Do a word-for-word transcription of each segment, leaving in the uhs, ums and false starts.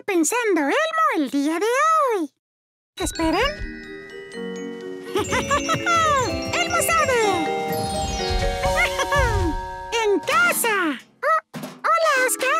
pensando Elmo el día de hoy? ¿Esperen? ¡Elmo sabe! ¡En casa! Oh, ¡hola, Oscar!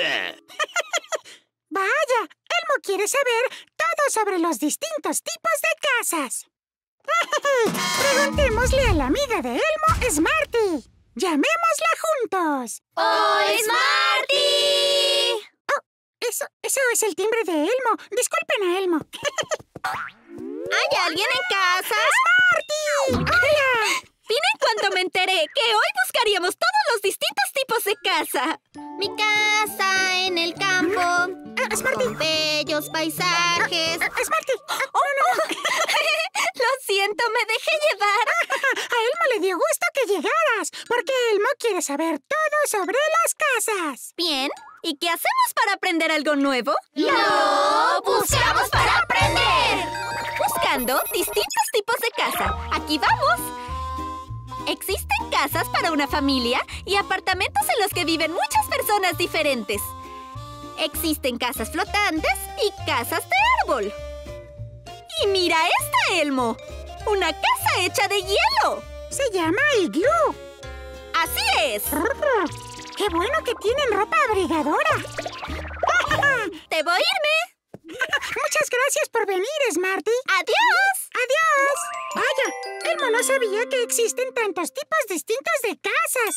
Vaya, Elmo quiere saber todo sobre los distintos tipos de casas. Preguntémosle a la amiga de Elmo, Smarty. ¡Llamémosla juntos! ¡Oh, Smarty! Oh, eso, eso es el timbre de Elmo. Disculpen a Elmo. ¿Hay alguien en casa? ¡Smarty! ¡Hola! Vine en cuanto me enteré que hoy buscaríamos todos los distintos tipos de casa. Mi casa en el campo. Uh, Smarty. Con bellos paisajes. Uh, uh, Smarty. Uh, oh, no, no. Lo siento, me dejé llevar. A Elmo le dio gusto que llegaras, porque Elmo quiere saber todo sobre las casas. Bien. ¿Y qué hacemos para aprender algo nuevo? ¡Lo buscamos para aprender! Buscando distintos tipos de casa. ¡Aquí vamos! Existen casas para una familia y apartamentos en los que viven muchas personas diferentes. Existen casas flotantes y casas de árbol. ¡Y mira esta, Elmo! ¡Una casa hecha de hielo! Se llama iglú. ¡Así es! ¡Qué bueno que tienen ropa abrigadora! ¡Debo irme! Muchas gracias por venir, Smarty. ¡Adiós! ¡Adiós! Vaya, Elmo no sabía que existen tantos tipos distintos de casas.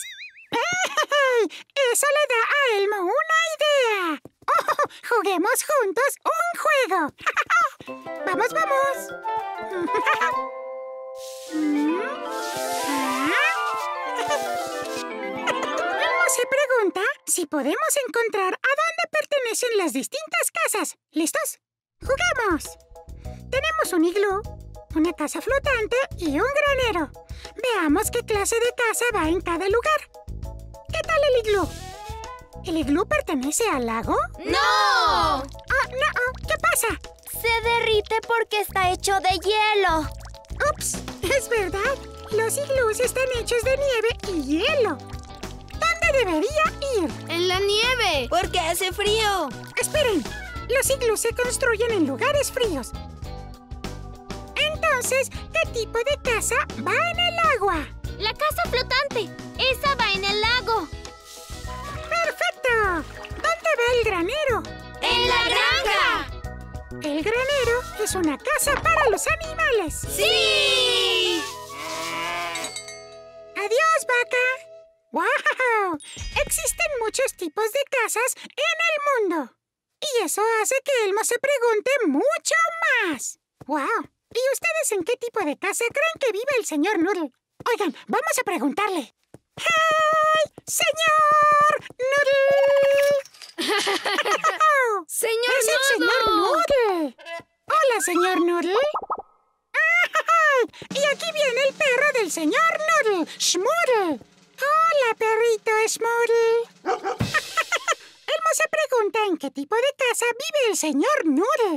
Eso le da a Elmo una idea. Oh, juguemos juntos un juego. ¡Vamos, vamos! Elmo se pregunta si podemos encontrar a dónde pertenecen las distintas casas. ¿Listos? ¡Juguemos! Tenemos un iglú, una casa flotante y un granero. Veamos qué clase de casa va en cada lugar. ¿Qué tal el iglú? ¿El iglú pertenece al lago? ¡No! ¡Ah, no! ¿Qué pasa? Se derrite porque está hecho de hielo. ¡Ups! Es verdad. Los iglús están hechos de nieve y hielo. ¿Dónde debería ir? ¡En la nieve! Porque hace frío. Esperen. Los iglús se construyen en lugares fríos. Entonces, ¿qué tipo de casa va en el agua? La casa flotante. Esa va en el lago. ¡Perfecto! ¿Dónde va el granero? ¡En la granja! El granero es una casa para los animales. ¡Sí! ¡Adiós, vaca! ¡Wow! Existen muchos tipos de casas en el mundo. Y eso hace que Elmo se pregunte mucho más. ¡Wow! ¿Y ustedes en qué tipo de casa creen que vive el señor Noodle? Oigan, vamos a preguntarle. ¡Hey! ¡Señor Noodle! ¡Señor ¡Es el Noodle! señor Noodle! ¡Hola, señor Noodle! ¡Ah! Y aquí viene el perro del señor Noodle, Schmoodle. ¡Hola, perrito Schmoodle! Elmo se pregunta en qué tipo de casa vive el señor Noodle.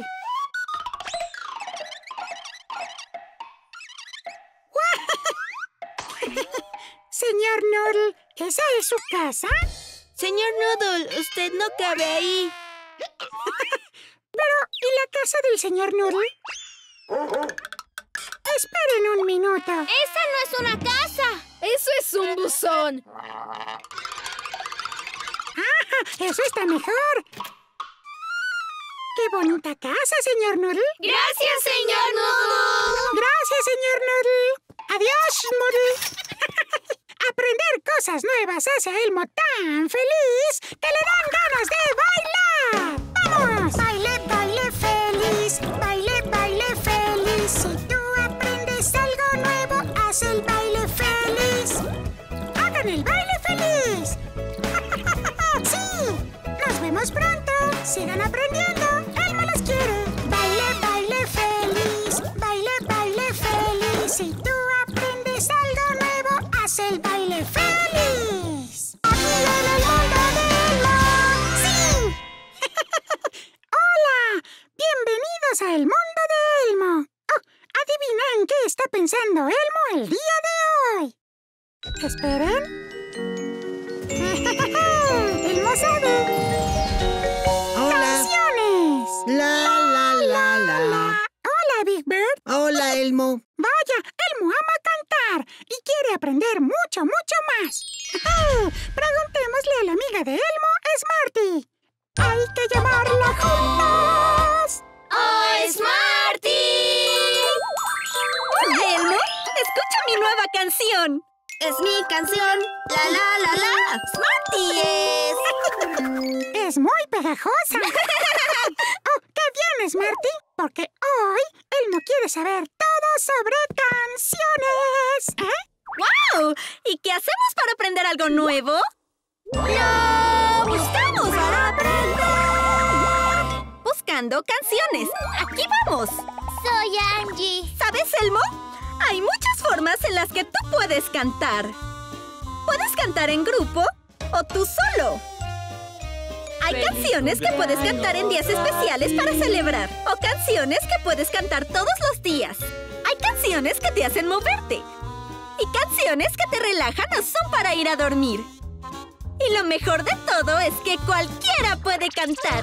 Señor Noodle, ¿esa es su casa? Señor Noodle, usted no cabe ahí. Pero, ¿y la casa del señor Noodle? Esperen un minuto. ¡Esa no es una casa! ¡Eso es un buzón! ¡Ah! ¡Eso está mejor! ¡Qué bonita casa, señor Noodle! ¡Gracias, señor Noodle! ¡Gracias, señor Noodle! ¡Adiós, Noodle! Aprender cosas nuevas hace a Elmo tan feliz que le dan ganas de bailar. ¡Vamos! Baile, baile feliz, baile, baile feliz. Si tú aprendes algo nuevo, haz el baile feliz. ¡Hagan el baile feliz! ¡Sí! ¡Nos vemos pronto! ¡Sigan aprendiendo! ¡Elmo los quiere! Baile, baile feliz, baile, baile feliz. Si tú aprendes algo nuevo, haz el baile feliz. ¡Aquí en el mundo de Elmo! ¡Sí! ¡Hola! ¡Bienvenidos a el mundo de Elmo! Oh, ¿adivina en qué está pensando Elmo el día de hoy? ¿Esperen? ¡Elmo sabe! Hola. ¡Canciones! Elmo. Vaya, Elmo ama cantar y quiere aprender mucho, mucho más. Preguntémosle a la amiga de Elmo, Smarty. ¡Hay que llamarla juntos! ¡Oh, Smarty! Hola, Elmo. Escucha mi nueva canción. Es mi canción. La, la, la, la. Smarty es... Es muy pegajosa. ¡Oh, qué bien, Smarty! Porque hoy Elmo quiere saber todo sobre canciones. ¿Eh? ¡Wow! ¿Y qué hacemos para aprender algo nuevo? ¡Lo buscamos para aprender! Buscando canciones. ¡Aquí vamos! Soy Angie. ¿Sabes, Elmo? Hay muchas formas en las que tú puedes cantar. Puedes cantar en grupo o tú solo. Hay canciones que puedes cantar en días especiales para celebrar o canciones que puedes cantar todos los días. Hay canciones que te hacen moverte y canciones que te relajan o son para ir a dormir. Y lo mejor de todo es que cualquiera puede cantar.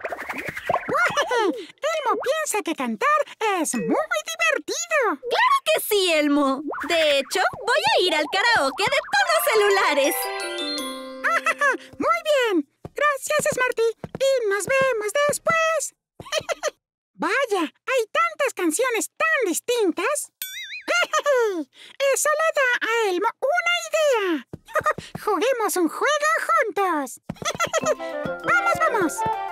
Elmo piensa que cantar es muy divertido. ¡Claro que sí, Elmo! De hecho, voy a ir al karaoke de todos celulares. Muy bien. Gracias, Smarty. Y nos vemos después. Vaya, hay tantas canciones tan distintas. Eso le da a Elmo una idea. Juguemos un juego juntos. ¡Vamos, vamos!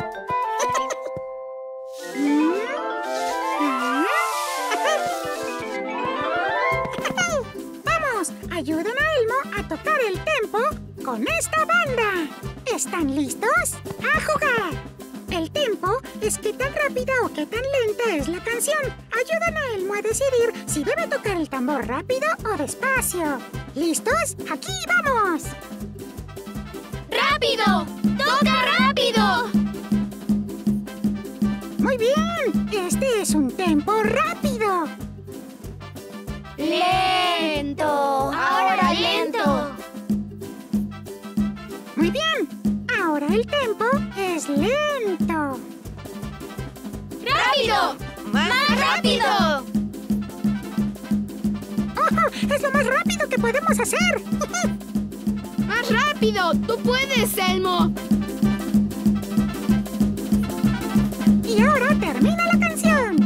¡Vamos! Ayuden a Elmo a tocar el tempo con esta banda. ¿Están listos? ¡A jugar! El tempo es qué tan rápida o qué tan lenta es la canción. Ayudan a Elmo a decidir si debe tocar el tambor rápido o despacio. ¿Listos? ¡Aquí vamos! ¡Rápido! ¡Toca rápido! ¡Muy bien! Este es un tempo rápido. ¡Lento! ¡Ahora lento! Muy bien. Ahora el tempo es lento. ¡Rápido! ¡Más rápido! ¡Oh! ¡Es lo más rápido que podemos hacer! ¡Más rápido! ¡Tú puedes, Elmo! Y ahora termina la canción.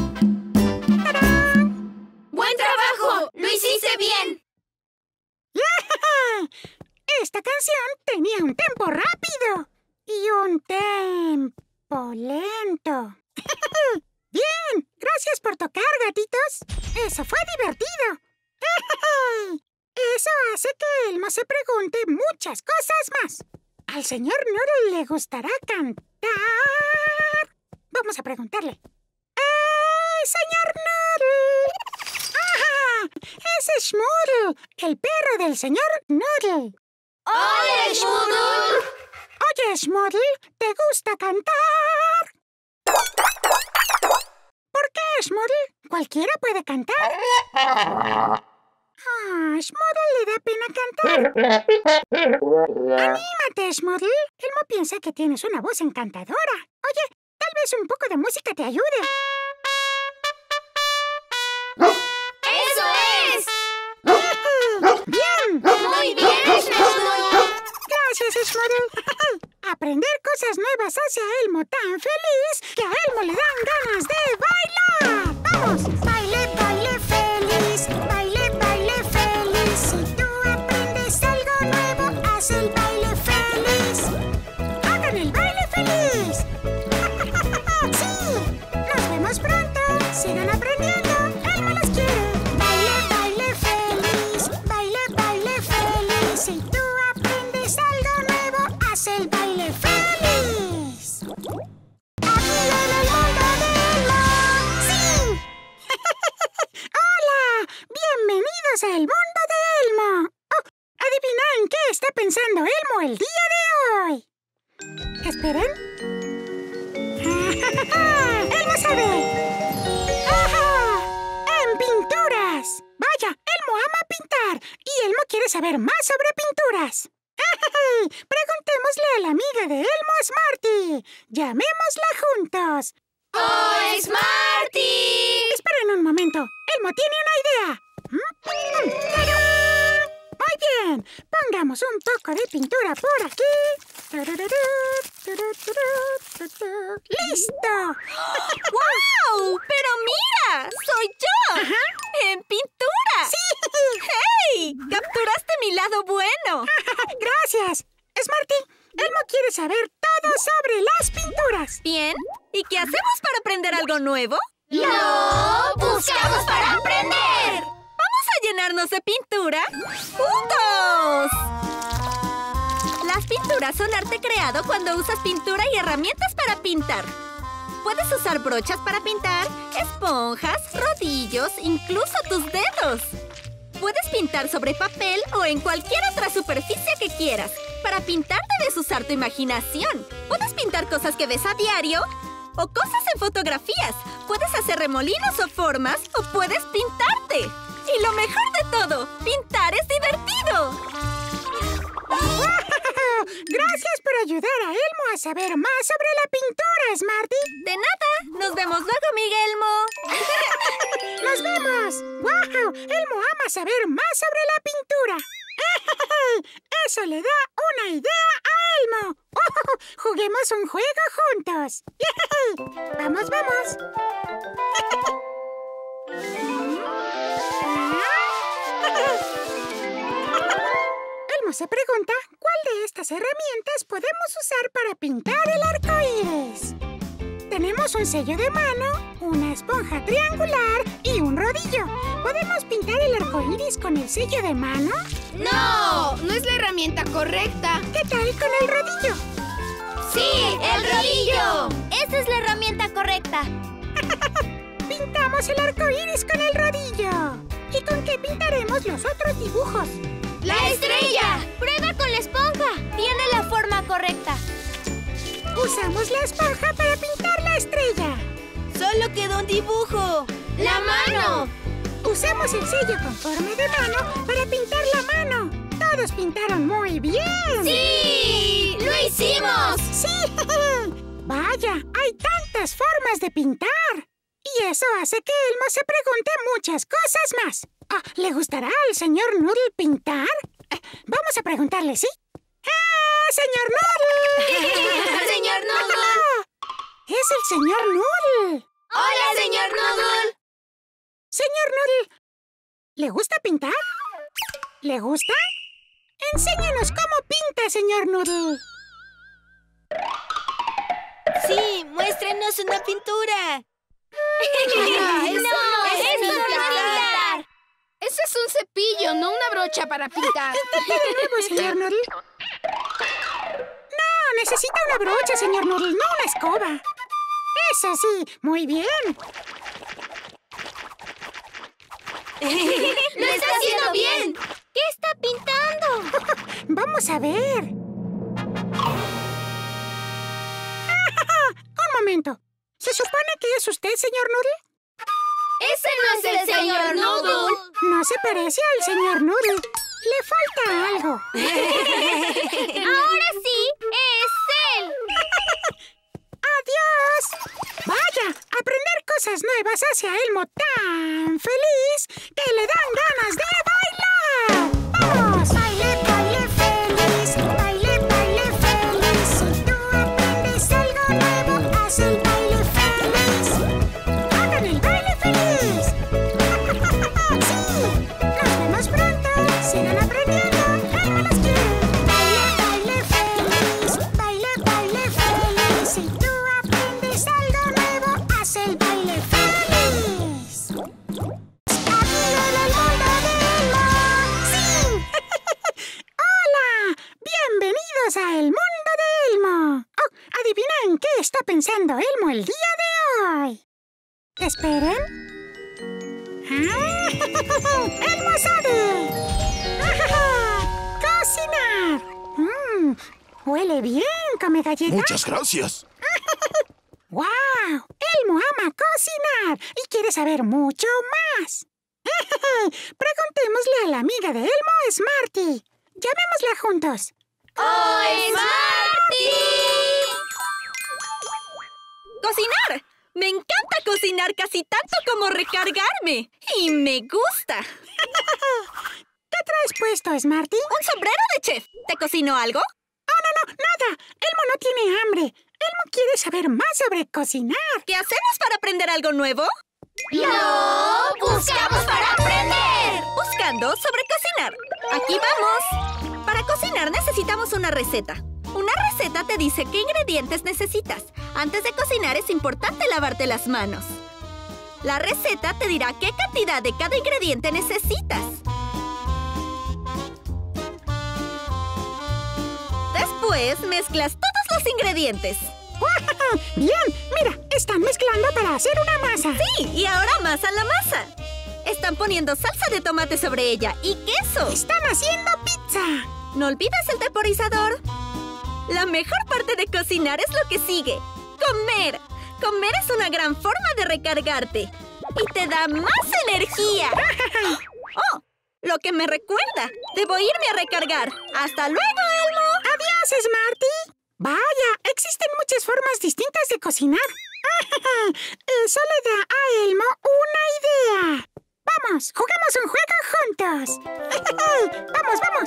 ¡Tarán! ¡Buen trabajo! ¡Lo hiciste bien! ¡Yeah! Esta canción tenía un tempo rápido y un tempo lento. Bien, gracias por tocar, gatitos. Eso fue divertido. Eso hace que Elmo se pregunte muchas cosas más. ¿Al señor Noodle le gustará cantar? Vamos a preguntarle. ¡Ey, señor Noodle! ¡Ajá! ¡Ese es Schmoodle, el perro del señor Noodle! ¡Hola, Schmoodle! Oye, Schmoodle, ¿te gusta cantar? ¿Por qué, Schmoodle? ¿Cualquiera puede cantar? Ah, Schmoodle le da pena cantar. ¡Anímate, Schmoodle! Elmo piensa que tienes una voz encantadora. Oye, tal vez un poco de música te ayude. ¡Eso es! ¡Bien! ¡Muy bien, Schmoodle! Gracias, Schmoodle. Aprender cosas nuevas hace a Elmo tan feliz que a Elmo le dan ganas de bailar. ¡Vamos! Baile, baile feliz, baile, baile feliz. Si tú aprendes algo nuevo, haz el baile feliz. ¡Hagan el baile feliz! ¡Sí! ¡Nos vemos pronto! ¡Sigan aprendiendo! ¡Elmo los quiere! Baile, baile feliz, baile, baile feliz. Si tú aprendes algo nuevo, haz el baile feliz. ¡Aquí en el mundo de Elmo! ¡Sí! ¡Hola! ¡Bienvenidos al mundo de Elmo! Oh, ¿adivina en qué está pensando Elmo el día de hoy? Esperen. ¡Elmo sabe! ¡Ajá! ¡En pinturas! Vaya, Elmo ama pintar y Elmo quiere saber más sobre pinturas. Preguntémosle a la amiga de Elmo, Smarty. Llamémosla juntos. ¡Oh, Smarty! Esperen un momento. Elmo tiene una idea. ¡Tarán! Muy bien. Pongamos un poco de pintura por aquí. ¡Listo! ¡Wow! ¡Pero mira! ¡Soy yo! Ajá. ¡En pintura! ¡Sí! ¡Hey! ¡Capturaste mi lado bueno! Gracias. Smarty, Elmo quiere saber todo sobre las pinturas. Bien. ¿Y qué hacemos para aprender algo nuevo? ¡Lo buscamos para aprender! ¡Vamos a llenarnos de pintura juntos! Las pinturas son arte creado cuando usas pintura y herramientas para pintar. Puedes usar brochas para pintar, esponjas, rodillos, incluso tus dedos. Puedes pintar sobre papel o en cualquier otra superficie que quieras. Para pintar debes usar tu imaginación. Puedes pintar cosas que ves a diario o cosas en fotografías. Puedes hacer remolinos o formas o puedes pintarte. Y lo mejor de todo, pintar es divertido. Gracias por ayudar a Elmo a saber más sobre la pintura, Smarty. De nada. Nos vemos luego, Miguelmo. ¡Nos vemos! ¡Wow! Elmo ama saber más sobre la pintura. ¡Eso le da una idea a Elmo! ¡Oh! ¡Juguemos un juego juntos! ¡Vamos, vamos! Elmo se pregunta cuál de estas herramientas podemos usar para pintar el arco iris. Tenemos un sello de mano, una esponja triangular y un rodillo. ¿Podemos pintar el arco iris con el sello de mano? ¡No! ¡No es la herramienta correcta! ¿Qué tal con el rodillo? ¡Sí, el rodillo! ¡Esa es la herramienta correcta! Pintamos el arco iris con el rodillo. ¿Y con qué pintaremos los otros dibujos? ¡La estrella! ¡Prueba con la esponja! Tiene la forma correcta. Usamos la esponja para pintar la estrella. ¡Solo quedó un dibujo! ¡La mano! Usamos el sello con forma de mano para pintar la mano. Todos pintaron muy bien. ¡Sí! ¡Lo hicimos! ¡Sí! Vaya, hay tantas formas de pintar. Y eso hace que Elmo se pregunte muchas cosas más. Ah, ¿le gustará al señor Noodle pintar? Eh, vamos a preguntarle, ¿sí? ¡Eh, señor Noodle! ¡Señor Noodle! ¡Es el señor Noodle! ¡Hola, señor Noodle! Señor Noodle, ¿le gusta pintar? ¿Le gusta? Enséñanos cómo pinta, señor Noodle. Sí, muéstrenos una pintura. ¡No, eso no es pintar! Eso es un cepillo, no una brocha para pintar. Intente de nuevo, señor Noodle. No, necesita una brocha, señor Noodle, no una escoba. Eso sí, muy bien. ¡Lo está haciendo bien! ¿Qué está pintando? Vamos a ver. Un momento. ¿Se supone que es usted, señor Noodle? ¡Ese no es el señor Noodle! No se parece al señor Noodle. Le falta algo. ¡Ahora sí! ¡Es él! ¡Adiós! Vaya, aprender cosas nuevas hace a Elmo tan feliz que le dan ganas de bailar. ¡Vamos! Baile, baile feliz, baile, baile feliz. Si tú aprendes algo nuevo, haz el baile feliz. ¡Hagan el baile feliz! ¡Sí! ¡Nos vemos pronto! ¡Sigan aprendiendo! ¡Elmo los quiere! Baile, baile feliz, baile, baile feliz. Si tú aprendes algo nuevo, haz el baile feliz. ¡Aquí en el mundo de Elmo! ¡Sí! ¡Hola! ¡Bienvenidos a El Mundo de Elmo! Oh, ¿adivina en qué está pensando Elmo el día de hoy? Esperen. ¡Ah! ¡Elmo sabe! ¡Ah! ¡Cocinar! Mm, huele bien, come galletas. Muchas gracias. ¡Wow! Elmo ama cocinar y quiere saber mucho más. Preguntémosle a la amiga de Elmo, Smarty. Llamémosla juntos. ¡Oh, Smarty! ¡Cocinar! Me encanta cocinar casi tanto como recargarme. Y me gusta. ¿Qué traes puesto, Smarty? Un sombrero de chef. ¿Te cocinó algo? Oh, no, no, nada. Elmo no tiene hambre. Elmo quiere saber más sobre cocinar. ¿Qué hacemos para aprender algo nuevo? ¡Lo buscamos para aprender! Buscando sobre cocinar. Aquí vamos. Para cocinar necesitamos una receta. Una receta te dice qué ingredientes necesitas. Antes de cocinar es importante lavarte las manos. La receta te dirá qué cantidad de cada ingrediente necesitas. Después mezclas todos los ingredientes. Bien, mira, están mezclando para hacer una masa. Sí, y ahora amasan la masa. Están poniendo salsa de tomate sobre ella y queso. Están haciendo pizza. No olvides el temporizador. La mejor parte de cocinar es lo que sigue. ¡Comer! Comer es una gran forma de recargarte. Y te da más energía. ¡Oh! Lo que me recuerda. Debo irme a recargar. ¡Hasta luego, Elmo! ¡Adiós, Smarty! Vaya, existen muchas formas distintas de cocinar. Eso le da a Elmo una idea. ¡Vamos! ¡Juguemos un juego juntos! ¡Vamos, vamos!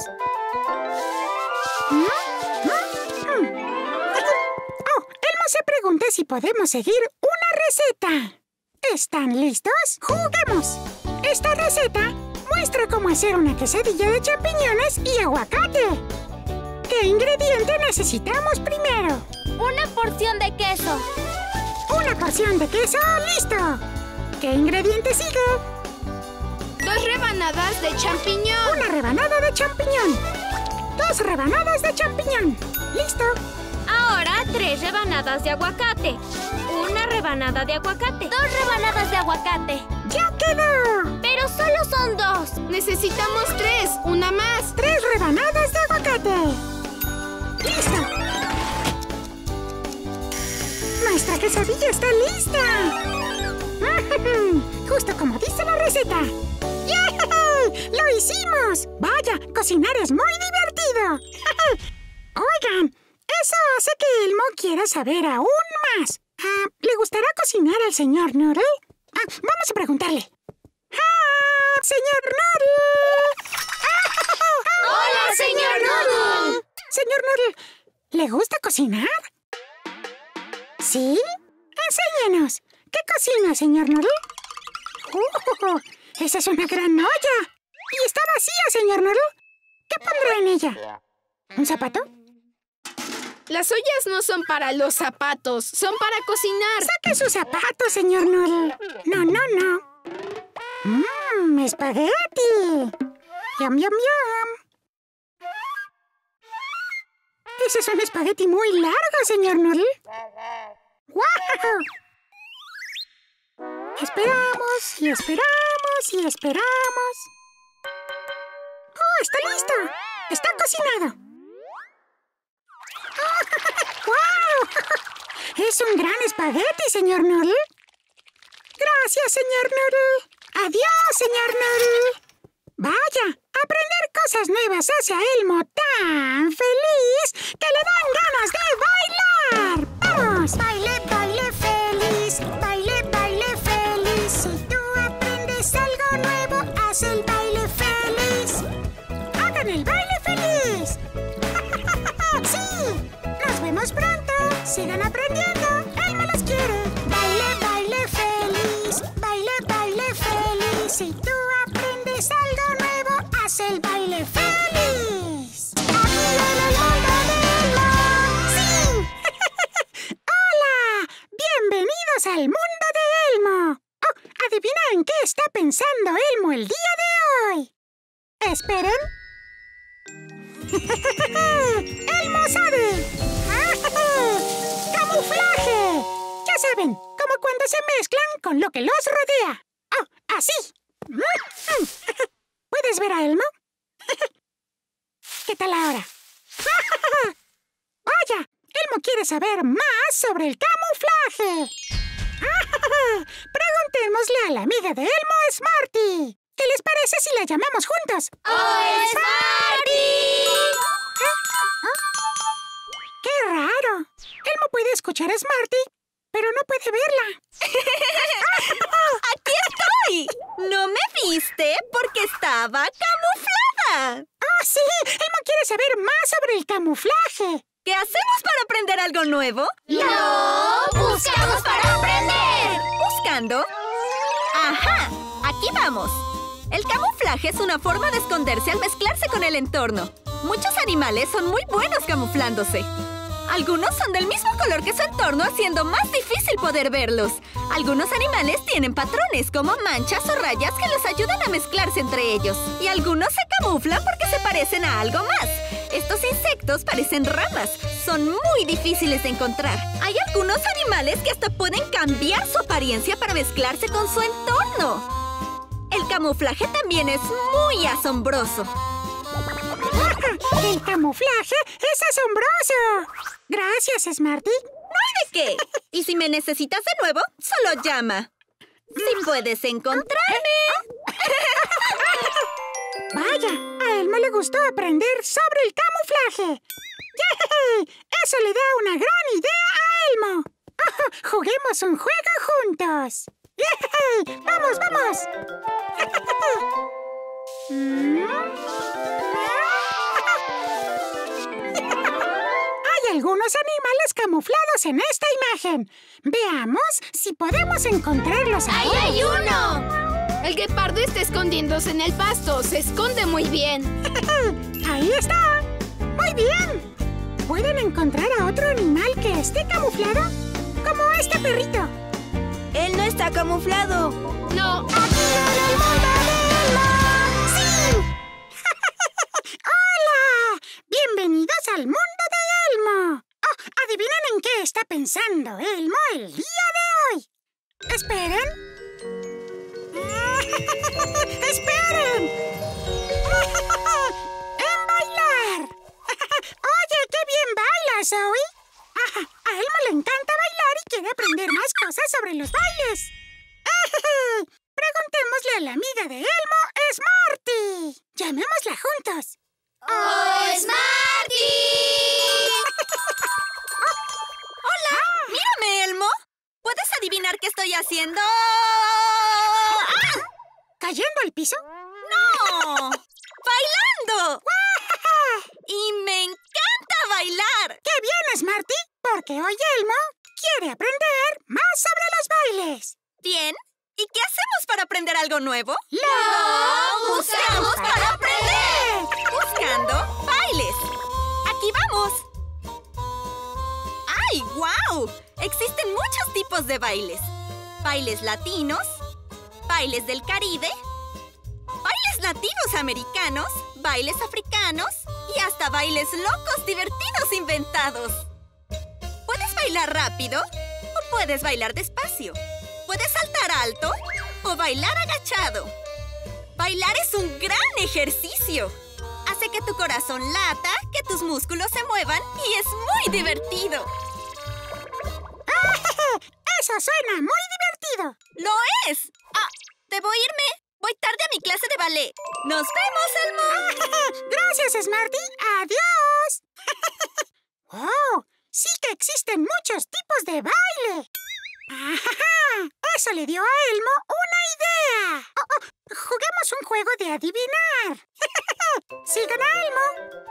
Oh, Elmo se pregunta si podemos seguir una receta. ¿Están listos? ¡Juguemos! Esta receta muestra cómo hacer una quesadilla de champiñones y aguacate. ¿Qué ingrediente necesitamos primero? Una porción de queso. Una porción de queso, ¡listo! ¿Qué ingrediente sigue? Dos rebanadas de champiñón. Una rebanada de champiñón. Dos rebanadas de champiñón. ¿Listo? Ahora tres rebanadas de aguacate. Una rebanada de aguacate. Dos rebanadas de aguacate. ¡Ya quedó! Pero solo son dos. Necesitamos tres. Una más. Tres rebanadas de aguacate. ¡Listo! ¡Nuestra quesadilla está lista! Justo como dice la receta. ¡Yay! ¡Lo hicimos! ¡Vaya! Cocinar es muy divertido. Oigan, eso hace que Elmo quiera saber aún más. Ah, ¿le gustará cocinar al señor Noodle? Ah, vamos a preguntarle. ¡Ah, señor Noodle! ¡Hola, señor Noodle! Señor Noodle, ¿le gusta cocinar? ¿Sí? Enséñenos. ¿Qué cocina, señor Noodle? ¡Uh! ¡Esa es una gran olla! Y está vacía, señor Noodle. ¿Qué pondrá en ella? ¿Un zapato? Las ollas no son para los zapatos, son para cocinar. ¡Saque su zapato, señor Noodle! No, no, no. ¡Mmm! ¡Espagueti! ¡Yum, yum, yum! Ese es un espagueti muy largo, señor Noodle. ¡Guau! Esperamos y esperamos y esperamos. ¡Oh, está listo! ¡Está cocinado! ¡Wow! ¡Es un gran espagueti, señor Noodle! ¡Gracias, señor Noodle! ¡Adiós, señor Noodle! ¡Vaya! Aprender cosas nuevas hace a Elmo tan feliz que le dan ganas de bailar. ¡Vamos! Baile, baile feliz, baile, baile feliz. Si tú aprendes algo nuevo, haz el baile feliz. ¡Hagan el baile feliz! ¡Sí! ¡Nos vemos pronto! ¡Sigan aprendiendo! ¡Elmo los quiere! Baile, baile feliz, baile, baile feliz. Si tú aprendes algo nuevo, haz el baile feliz. ¡Aquí en el mundo de Elmo! ¡Sí! ¡Hola! ¡Bienvenidos al mundo de Elmo! Oh, ¿adivina en qué está pensando Elmo el día de hoy? Esperen. ¡Elmo sabe! ¡Camuflaje! Ya saben, como cuando se mezclan con lo que los rodea. ¡Oh, así! ¿Puedes ver a Elmo? ¿Qué tal ahora? ¡Vaya! Elmo quiere saber más sobre el camuflaje. Preguntémosle a la amiga de Elmo, Smarty. ¿Qué les parece si la llamamos juntos? ¡Oh, Smarty! ¿Eh? ¿Oh? ¡Qué raro! Elmo puede escuchar a Smarty, pero no puede verla. ¡Aquí estoy! ¿No me viste? Porque estaba camuflada. ¡Oh, sí! Elmo quiere saber más sobre el camuflaje. ¿Qué hacemos para aprender algo nuevo? ¡No! ¡Buscamos para aprender! ¿Buscando? ¡Ajá! Aquí vamos. El camuflaje es una forma de esconderse al mezclarse con el entorno. Muchos animales son muy buenos camuflándose. Algunos son del mismo color que su entorno, haciendo más difícil poder verlos. Algunos animales tienen patrones, como manchas o rayas que los ayudan a mezclarse entre ellos. Y algunos se camuflan porque se parecen a algo más. Estos insectos parecen ramas. Son muy difíciles de encontrar. Hay algunos animales que hasta pueden cambiar su apariencia para mezclarse con su entorno. El camuflaje también es muy asombroso. ¡El camuflaje es asombroso! Gracias, Smarty. No hay de qué. Y si me necesitas de nuevo, solo llama. Si puedes encontrarme. Vaya, a Elmo le gustó aprender sobre el camuflaje. ¡Yay! Eso le da una gran idea a Elmo. Oh, juguemos un juego juntos. ¡Yay! ¡Vamos, vamos! Hay algunos animales camuflados en esta imagen. Veamos si podemos encontrarlos ¡Ahí ahora. hay uno! El guepardo está escondiéndose en el pasto. Se esconde muy bien. ¡Ahí está! ¡Muy bien! ¿Pueden encontrar a otro animal que esté camuflado? Como este perrito. Él no está camuflado. No. ¡Aquí en el mundo de Elmo! ¡Sí! ¡Hola! ¡Bienvenidos al mundo de Elmo! Oh, ¿adivinen en qué está pensando Elmo el día de hoy? ¡Esperen! ¡Esperen! ¡En bailar! ¡Oye, qué bien bailas, Zoe! A Elmo le encanta bailar y quiere aprender más cosas sobre los bailes. Preguntémosle a la amiga de Elmo, Smarty. Llamémosla juntos. ¡Oh, Smarty! ¡Hola! ¡Mírame, Elmo! ¿Puedes adivinar qué estoy haciendo? ¡Ah! ¿Cayendo al piso? ¡No! ¡Bailando! ¡Y me encanta bailar! ¡Qué bien, Smarty! Porque hoy Elmo quiere aprender más sobre los bailes. Bien. ¿Y qué hacemos para aprender algo nuevo? ¡Lo buscamos para aprender! Buscando bailes. ¡Aquí vamos! ¡Ay, guau! Existen muchos tipos de bailes. Bailes latinos, bailes del Caribe, bailes nativos americanos, bailes africanos y hasta bailes locos divertidos inventados. Puedes bailar rápido o puedes bailar despacio. Puedes saltar alto o bailar agachado. Bailar es un gran ejercicio. Hace que tu corazón lata, que tus músculos se muevan y es muy divertido. ¡Eso suena muy divertido! ¡Lo es! Ah, debo irme. Voy tarde a mi clase de ballet. ¡Nos vemos, Elmo! ¡Gracias, Smarty! ¡Adiós! ¡Oh! Sí que existen muchos tipos de baile. ¡Ajá! Eso le dio a Elmo una idea. Oh, oh, juguemos un juego de adivinar. ¡Sigan a Elmo!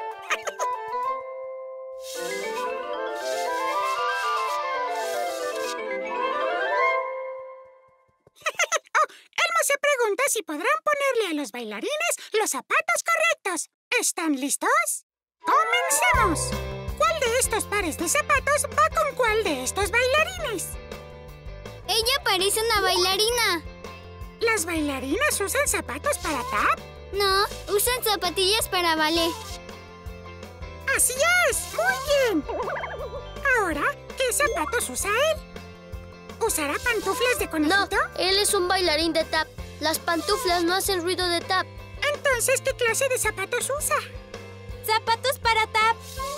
Oh, Elmo se pregunta si podrán ponerle a los bailarines los zapatos correctos. ¿Están listos? ¡Comencemos! ¿Cuál de estos pares de zapatos va con cuál de estos bailarines? Ella parece una bailarina. ¿Las bailarinas usan zapatos para tap? No, usan zapatillas para ballet. ¡Así es! ¡Muy bien! Ahora, ¿qué zapatos usa él? ¿Usará pantuflas de conejito? No, él es un bailarín de tap. Las pantuflas no hacen ruido de tap. Entonces, ¿qué clase de zapatos usa? ¡Zapatos para tap!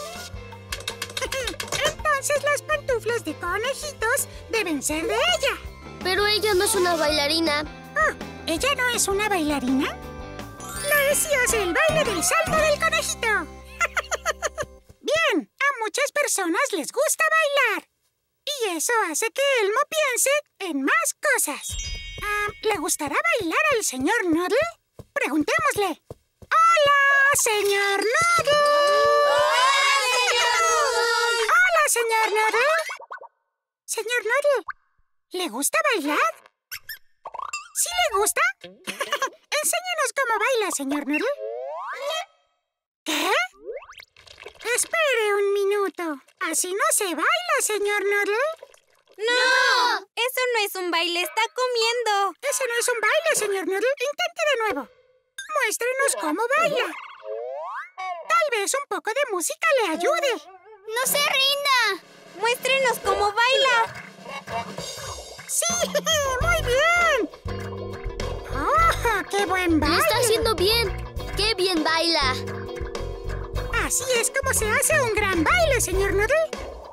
Entonces, las pantuflas de conejitos deben ser de ella. Pero ella no es una bailarina. Oh, ¿ella no es una bailarina? Leslie hace el baile del salto del conejito. Bien, a muchas personas les gusta bailar. Y Y eso hace que Elmo piense en más cosas. Ah, ¿le gustará bailar al señor Noodle? Preguntémosle. ¡Hola, señor Noodle! ¡Hola, señor Noodle! ¡Hola, señor Noodle! Señor Noodle, ¿le gusta bailar? ¿Sí le gusta? Enséñenos cómo baila, señor Noodle. ¿Qué? Espere un minuto. Así no se baila, señor Noodle. ¡No! Eso no es un baile, está comiendo. Ese no es un baile, señor Noodle. Intente de nuevo. Muéstrenos cómo baila. Tal vez un poco de música le ayude. ¡No se rinda! Muéstrenos cómo baila. ¡Sí! ¡Muy bien! ¡Oh, qué buen baile! ¡Lo está haciendo bien! ¡Qué bien baila! Así es como se hace un gran baile, señor Noodle.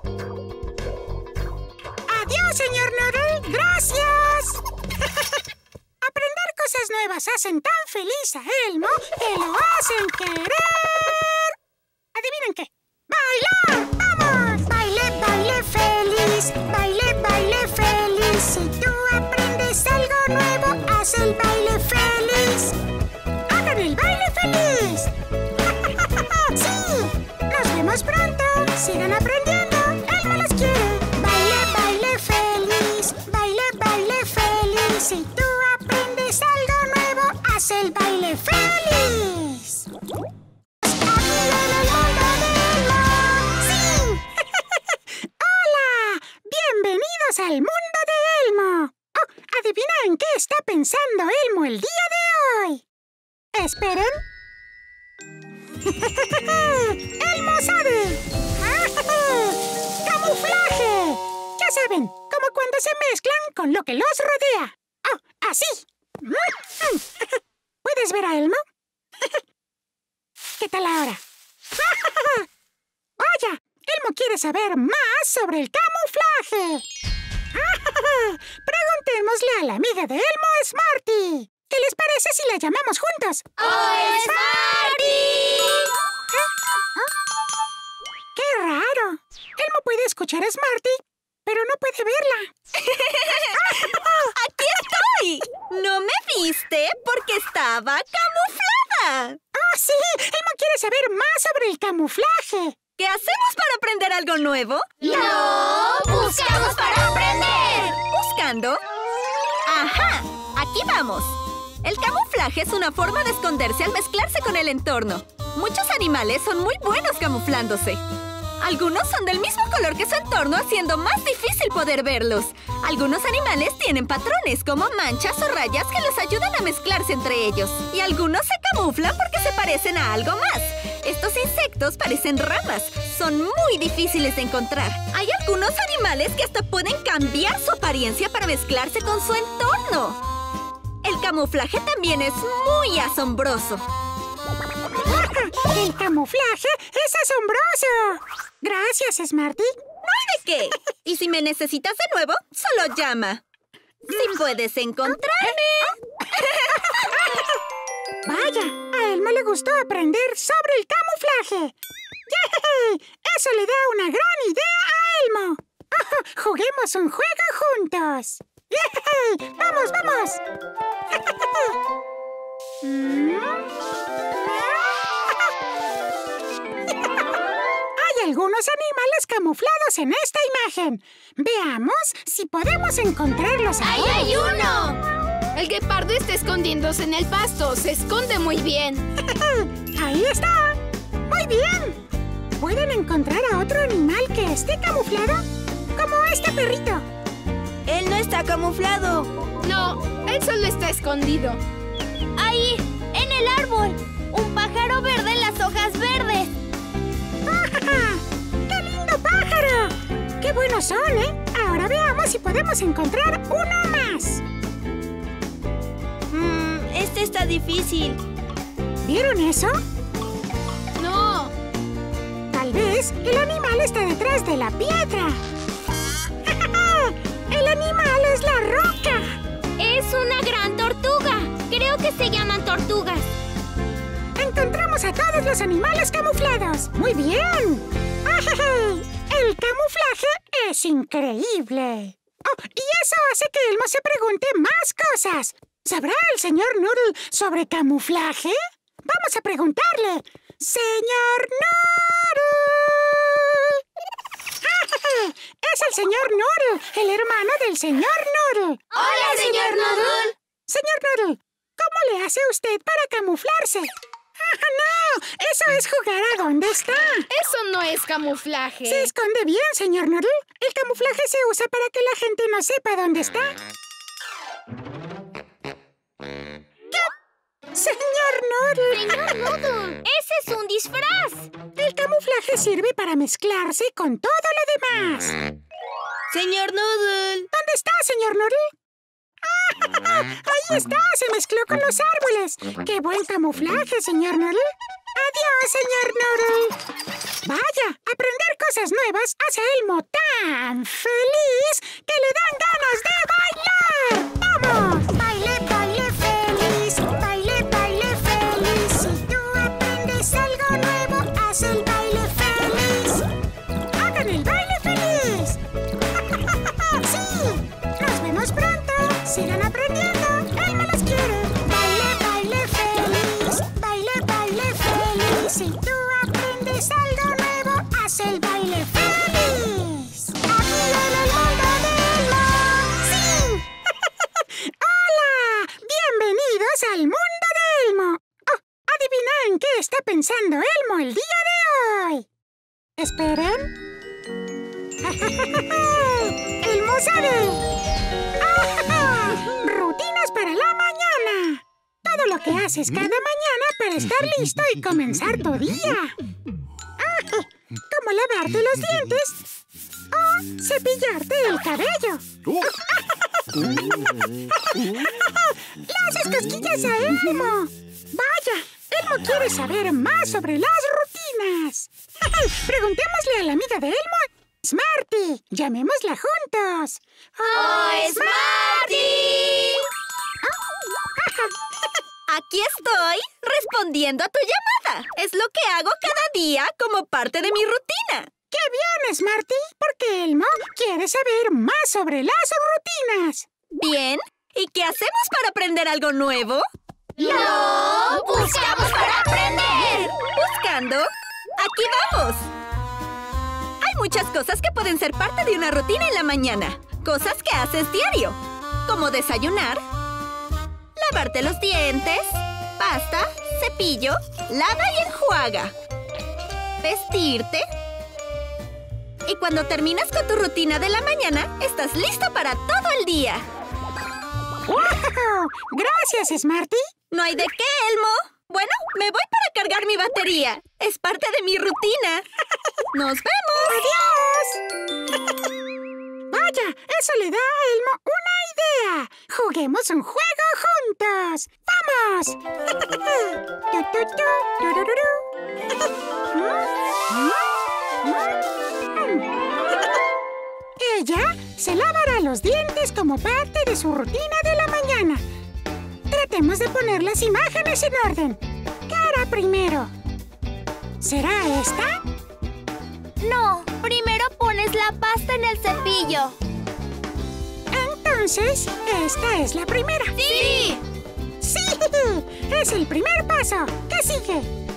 ¡Adiós, señor Noodle! ¡Gracias! Aprender cosas nuevas hacen tan feliz a Elmo que lo hacen querer... ¿Adivinen qué? ¡Bailar! ¡Vamos! Baile, baile feliz. Baile, baile feliz. Si tú aprendes algo nuevo, haz el baile feliz. ¡Hagan el baile feliz! ¡Sí! ¡Nos vemos pronto! ¡Sigan aprendiendo! ¡Elmo los quiere! Baile, baile feliz. Baile, baile feliz. Si tú aprendes algo nuevo, haz el baile feliz. ¡Aquí en el mundo de Elmo! ¡Sí! ¡Hola! ¡Bienvenidos al mundo de Elmo! Oh, ¿adivina en qué está pensando Elmo el día de hoy? Esperen. ¡Elmo sabe! ¡Camuflaje! Ya saben, como cuando se mezclan con lo que los rodea. ¡Oh, así! ¿Puedes ver a Elmo? ¿Qué tal ahora? ¡Vaya! Elmo quiere saber más sobre el camuflaje. Preguntémosle a la amiga de Elmo, Smarty. ¿Qué les parece si la llamamos juntos? ¡Oh, Smarty! ¡Qué raro! Elmo puede escuchar a Smarty, pero no puede verla. ¡Aquí estoy! ¿No me viste? Porque estaba camuflada. ¡Oh, sí! Elmo quiere saber más sobre el camuflaje. ¿Qué hacemos para aprender algo nuevo? ¡No! ¡Buscamos para aprender! ¿Buscando? ¡Ajá! Aquí vamos. El camuflaje es una forma de esconderse al mezclarse con el entorno. Muchos animales son muy buenos camuflándose. Algunos son del mismo color que su entorno, haciendo más difícil poder verlos. Algunos animales tienen patrones, como manchas o rayas, que los ayudan a mezclarse entre ellos. Y algunos se camuflan porque se parecen a algo más. Estos insectos parecen ramas. Son muy difíciles de encontrar. Hay algunos animales que hasta pueden cambiar su apariencia para mezclarse con su entorno. El camuflaje también es muy asombroso. ¡El camuflaje es asombroso! Gracias, Smarty. ¿No hay de qué? Y si me necesitas de nuevo, solo llama. Si puedes encontrarme. Vaya, a Elmo le gustó aprender sobre el camuflaje. ¡Yay! Eso le da una gran idea a Elmo. Oh, juguemos un juego juntos. ¡Yay! ¡Vamos, vamos! Hay algunos animales camuflados en esta imagen. Veamos si podemos encontrarlos ¡Ahí ahora. hay uno! El guepardo está escondiéndose en el pasto. Se esconde muy bien. ¡Ahí está! ¡Muy bien! ¿Pueden encontrar a otro animal que esté camuflado? Como este perrito. Él no está camuflado. No, él solo está escondido. ¡Ahí! ¡En el árbol! ¡Un pájaro verde en las hojas verdes! ¡Ah! ¡Qué lindo pájaro! ¡Qué buenos son, eh! Ahora veamos si podemos encontrar uno más. Mmm, este está difícil. ¿Vieron eso? No. Tal vez el animal está detrás de la piedra. ¡El animal es la roca! Es una gran tortuga. Creo que se llaman tortugas. Encontramos a todos los animales camuflados. ¡Muy bien! ¡El camuflaje ¡Es increíble! Oh, y eso hace que Elmo se pregunte más cosas. ¿Sabrá el señor Noodle sobre camuflaje? Vamos a preguntarle. ¡Señor Noodle! ¡Es el señor Noodle, el hermano del señor Noodle! ¡Hola, señor Noodle! Señor Noodle, ¿cómo le hace usted para camuflarse? ¡Ah, no! ¡Eso es jugar a dónde está! Eso no es camuflaje. Se esconde bien, señor Noodle. El camuflaje se usa para que la gente no sepa dónde está. ¿Qué? ¡Señor Noodle! ¡Señor Noodle! ¡Ese es un disfraz! El camuflaje sirve para mezclarse con todo lo demás. ¡Señor Noodle! ¿Dónde está, señor Noodle? ¡Ah! ¡Ahí está! ¡Se mezcló con los árboles! ¡Qué buen camuflaje, señor Noodle! ¡Adiós, señor Noodle! Vaya, aprender cosas nuevas hace a Elmo tan feliz que le dan ganas de bailar. ¡Vamos! Baile, baile feliz, baile, baile feliz. Si tú aprendes algo nuevo, haz el baile feliz. ¡Hagan el baile feliz! ¡Sí! ¡Nos vemos pronto! ¡Sigan aprendiendo! ¡Elmo los quiere! Baile, baile feliz, baile, baile feliz. Si tú aprendes algo nuevo, haz el baile feliz. ¡Aquí en el mundo de Elmo! ¡Sí! ¡Hola! ¡Bienvenidos al mundo de Elmo! Oh, ¿adivina en qué está pensando Elmo el día de hoy? ¿Esperen? ¡Elmo sabe! ¡Ah! ¡Rutinas para la mañana! Todo lo que haces cada mañana para estar listo y comenzar tu día. ¡Ah! Como lavarte los dientes o cepillarte el cabello. ¡Le haces cosquillas a Elmo! ¡Vaya! Elmo quiere saber más sobre las rutinas. Preguntémosle a la amiga de Elmo, Smarty. Llamémosla juntos. ¡Oh, Smarty! Aquí estoy, respondiendo a tu llamada. Es lo que hago cada día como parte de mi rutina. ¡Qué bien, Smarty! Porque Elmo quiere saber más sobre las rutinas. Bien, ¿y qué hacemos para aprender algo nuevo? ¡Lo buscamos para aprender! ¿Buscando? ¡Aquí vamos! Hay muchas cosas que pueden ser parte de una rutina en la mañana. Cosas que haces diario. Como desayunar, lavarte los dientes, pasta, cepillo, lava y enjuaga, vestirte. Y cuando terminas con tu rutina de la mañana, estás listo para todo el día. ¡Wow! ¡Gracias, Smarty! No hay de qué, Elmo. Bueno, me voy para cargar mi batería. Es parte de mi rutina. ¡Nos vemos! ¡Adiós! Vaya, eso le da a Elmo una idea. ¡Juguemos un juego juntos! ¡Vamos! Tu, tu, tu, turururu. Ella se lavará los dientes como parte de su rutina de la mañana. Tratemos de poner las imágenes en orden. Cara primero. ¿Será esta? No, primero pones la pasta en el cepillo. Entonces, esta es la primera. ¡Sí! ¡Sí! Es el primer paso. ¿Qué sigue?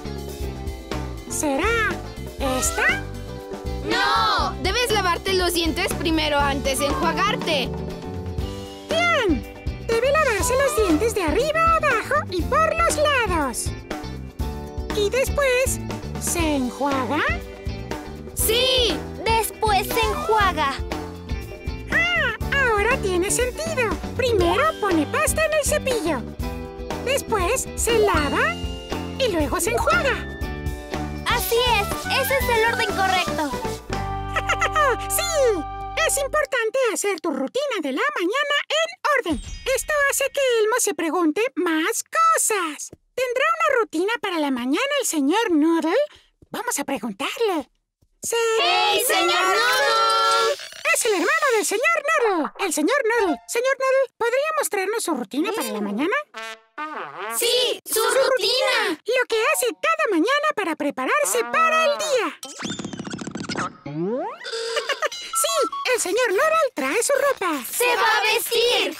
¿Será esta? ¡No! Debes lavarte los dientes primero antes de enjuagarte. ¡Bien! Debe lavarse los dientes de arriba a abajo y por los lados. Y después, ¿se enjuaga? ¡Sí! Después se enjuaga. ¡Ah! Ahora tiene sentido. Primero pone pasta en el cepillo. Después se lava y luego se enjuaga. Así es, ese es el orden correcto. ¡Sí! Es importante hacer tu rutina de la mañana en orden. Esto hace que Elmo se pregunte más cosas. ¿Tendrá una rutina para la mañana el señor Noodle? Vamos a preguntarle. ¡Sí! ¡Hey, señor Noodle! ¡Es el hermano del señor Noodle! ¡El señor Noodle! Señor Noodle, ¿podría mostrarnos su rutina para la mañana? ¡Sí! ¡Su rutina! Lo que hace cada mañana para prepararse para el día. ¡Sí! el señor Noodle trae su ropa. ¡Se va a vestir!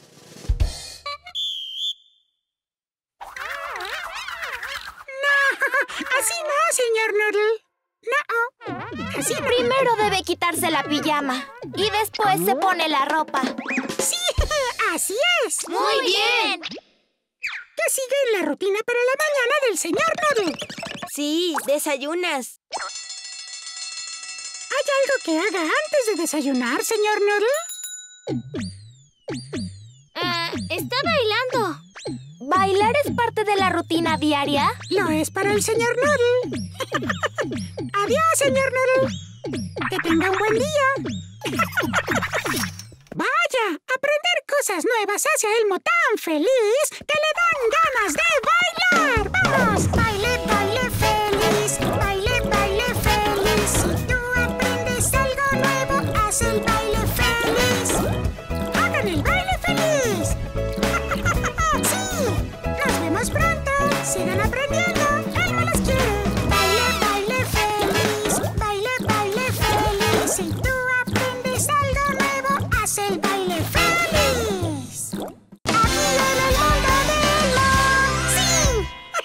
No, así no, señor Noodle. No, así no. Primero debe quitarse la pijama y después se pone la ropa. Sí, así es. ¡Muy bien! ¿Qué sigue en la rutina para la mañana del señor Noodle? Sí, desayunas. ¿Hay algo que haga antes de desayunar, señor Noodle? Ah, está bailando. ¿Bailar es parte de la rutina diaria? Lo es para el señor Noodle. Adiós, señor Noodle. Que tenga un buen día. Vaya, aprender cosas nuevas hace a Elmo tan feliz que le dan ganas de bailar. ¡Vamos! Baile, baile feliz. Baile, baile feliz. Si tú aprendes algo nuevo, haz el baile feliz. ¡Hagan el baile feliz! ¡Sí! ¡Nos vemos pronto! ¡Sigan aprendiendo! ¡Elmo los quiere! Baile, baile feliz. Baile, baile feliz. Si tú aprendes algo nuevo, haz el baile feliz. ¡Aquí en el mundo de Elmo! ¡Sí!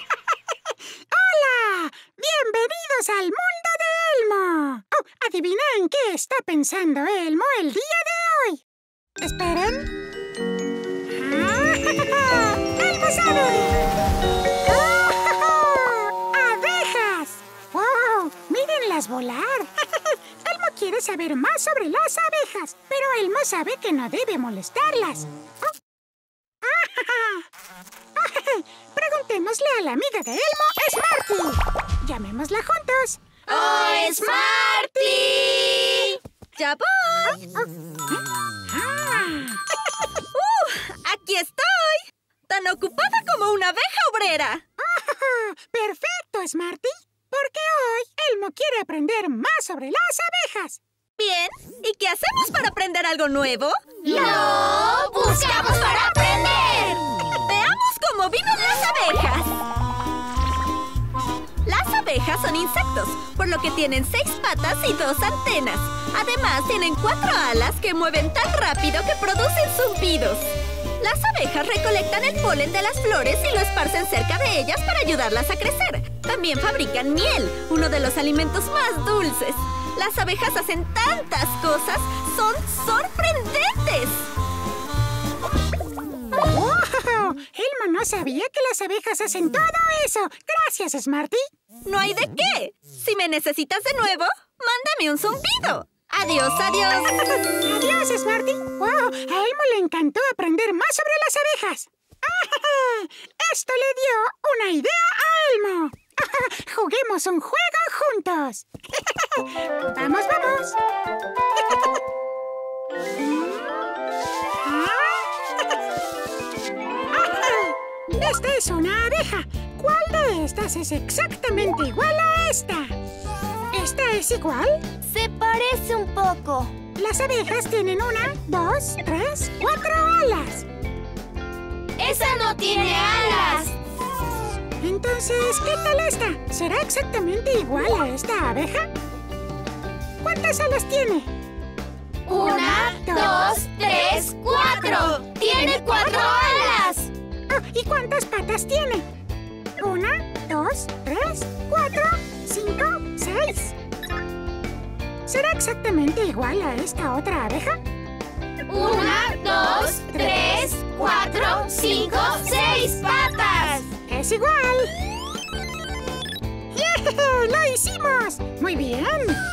¡Hola! ¡Bienvenidos al mundo de Elmo! Oh, ¿adivina en qué está pensando Elmo el día de hoy? Esperen. ¡Ah! ¡Elmo sabe! ¡Oh! ¡Abejas! ¡Wow! ¡Mírenlas volar! Elmo quiere saber más sobre las abejas, pero Elmo sabe que no debe molestarlas. Oh. ¡Ah! Preguntémosle a la amiga de Elmo, Smarty. Llamémosla juntos. ¡Oh, Smarty! ¡Ya voy! Ah. ¡Uh! ¡Aquí estoy! ¡Tan ocupada como una abeja obrera! Ah, ¡perfecto, Smarty! Porque hoy Elmo quiere aprender más sobre las abejas. Bien, ¿y qué hacemos para aprender algo nuevo? ¡Lo buscamos para aprender! ¡Veamos cómo viven las abejas! Las abejas son insectos, por lo que tienen seis patas y dos antenas. Además, tienen cuatro alas que mueven tan rápido que producen zumbidos. Las abejas recolectan el polen de las flores y lo esparcen cerca de ellas para ayudarlas a crecer. También fabrican miel, uno de los alimentos más dulces. Las abejas hacen tantas cosas, son sorprendentes. ¡Wow! Elmo no sabía que las abejas hacen todo eso. Gracias, Smarty. No hay de qué. Si me necesitas de nuevo, mándame un zumbido. Adiós, adiós. Adiós, Smarty. ¡Wow! A Elmo le encantó aprender más sobre las abejas. ¡Ah! Esto le dio una idea a Elmo. ¡Juguemos un juego juntos! ¡Vamos, vamos! Esta es una abeja. ¿Cuál de estas es exactamente igual a esta? ¿Esta es igual? Se parece un poco. Las abejas tienen una, dos, tres, cuatro alas. ¡Esa no tiene alas! Entonces, ¿qué tal esta? ¿Será exactamente igual a esta abeja? ¿Cuántas alas tiene? Una, dos, tres, cuatro. ¡Tiene cuatro alas! Oh, ¿y cuántas patas tiene? Una, dos, tres, cuatro, cinco, seis. ¿Será exactamente igual a esta otra abeja? Una, dos, tres, cuatro, cinco, seis patas. ¡Es igual! ¡Yeah! ¡Lo hicimos! ¡Muy bien!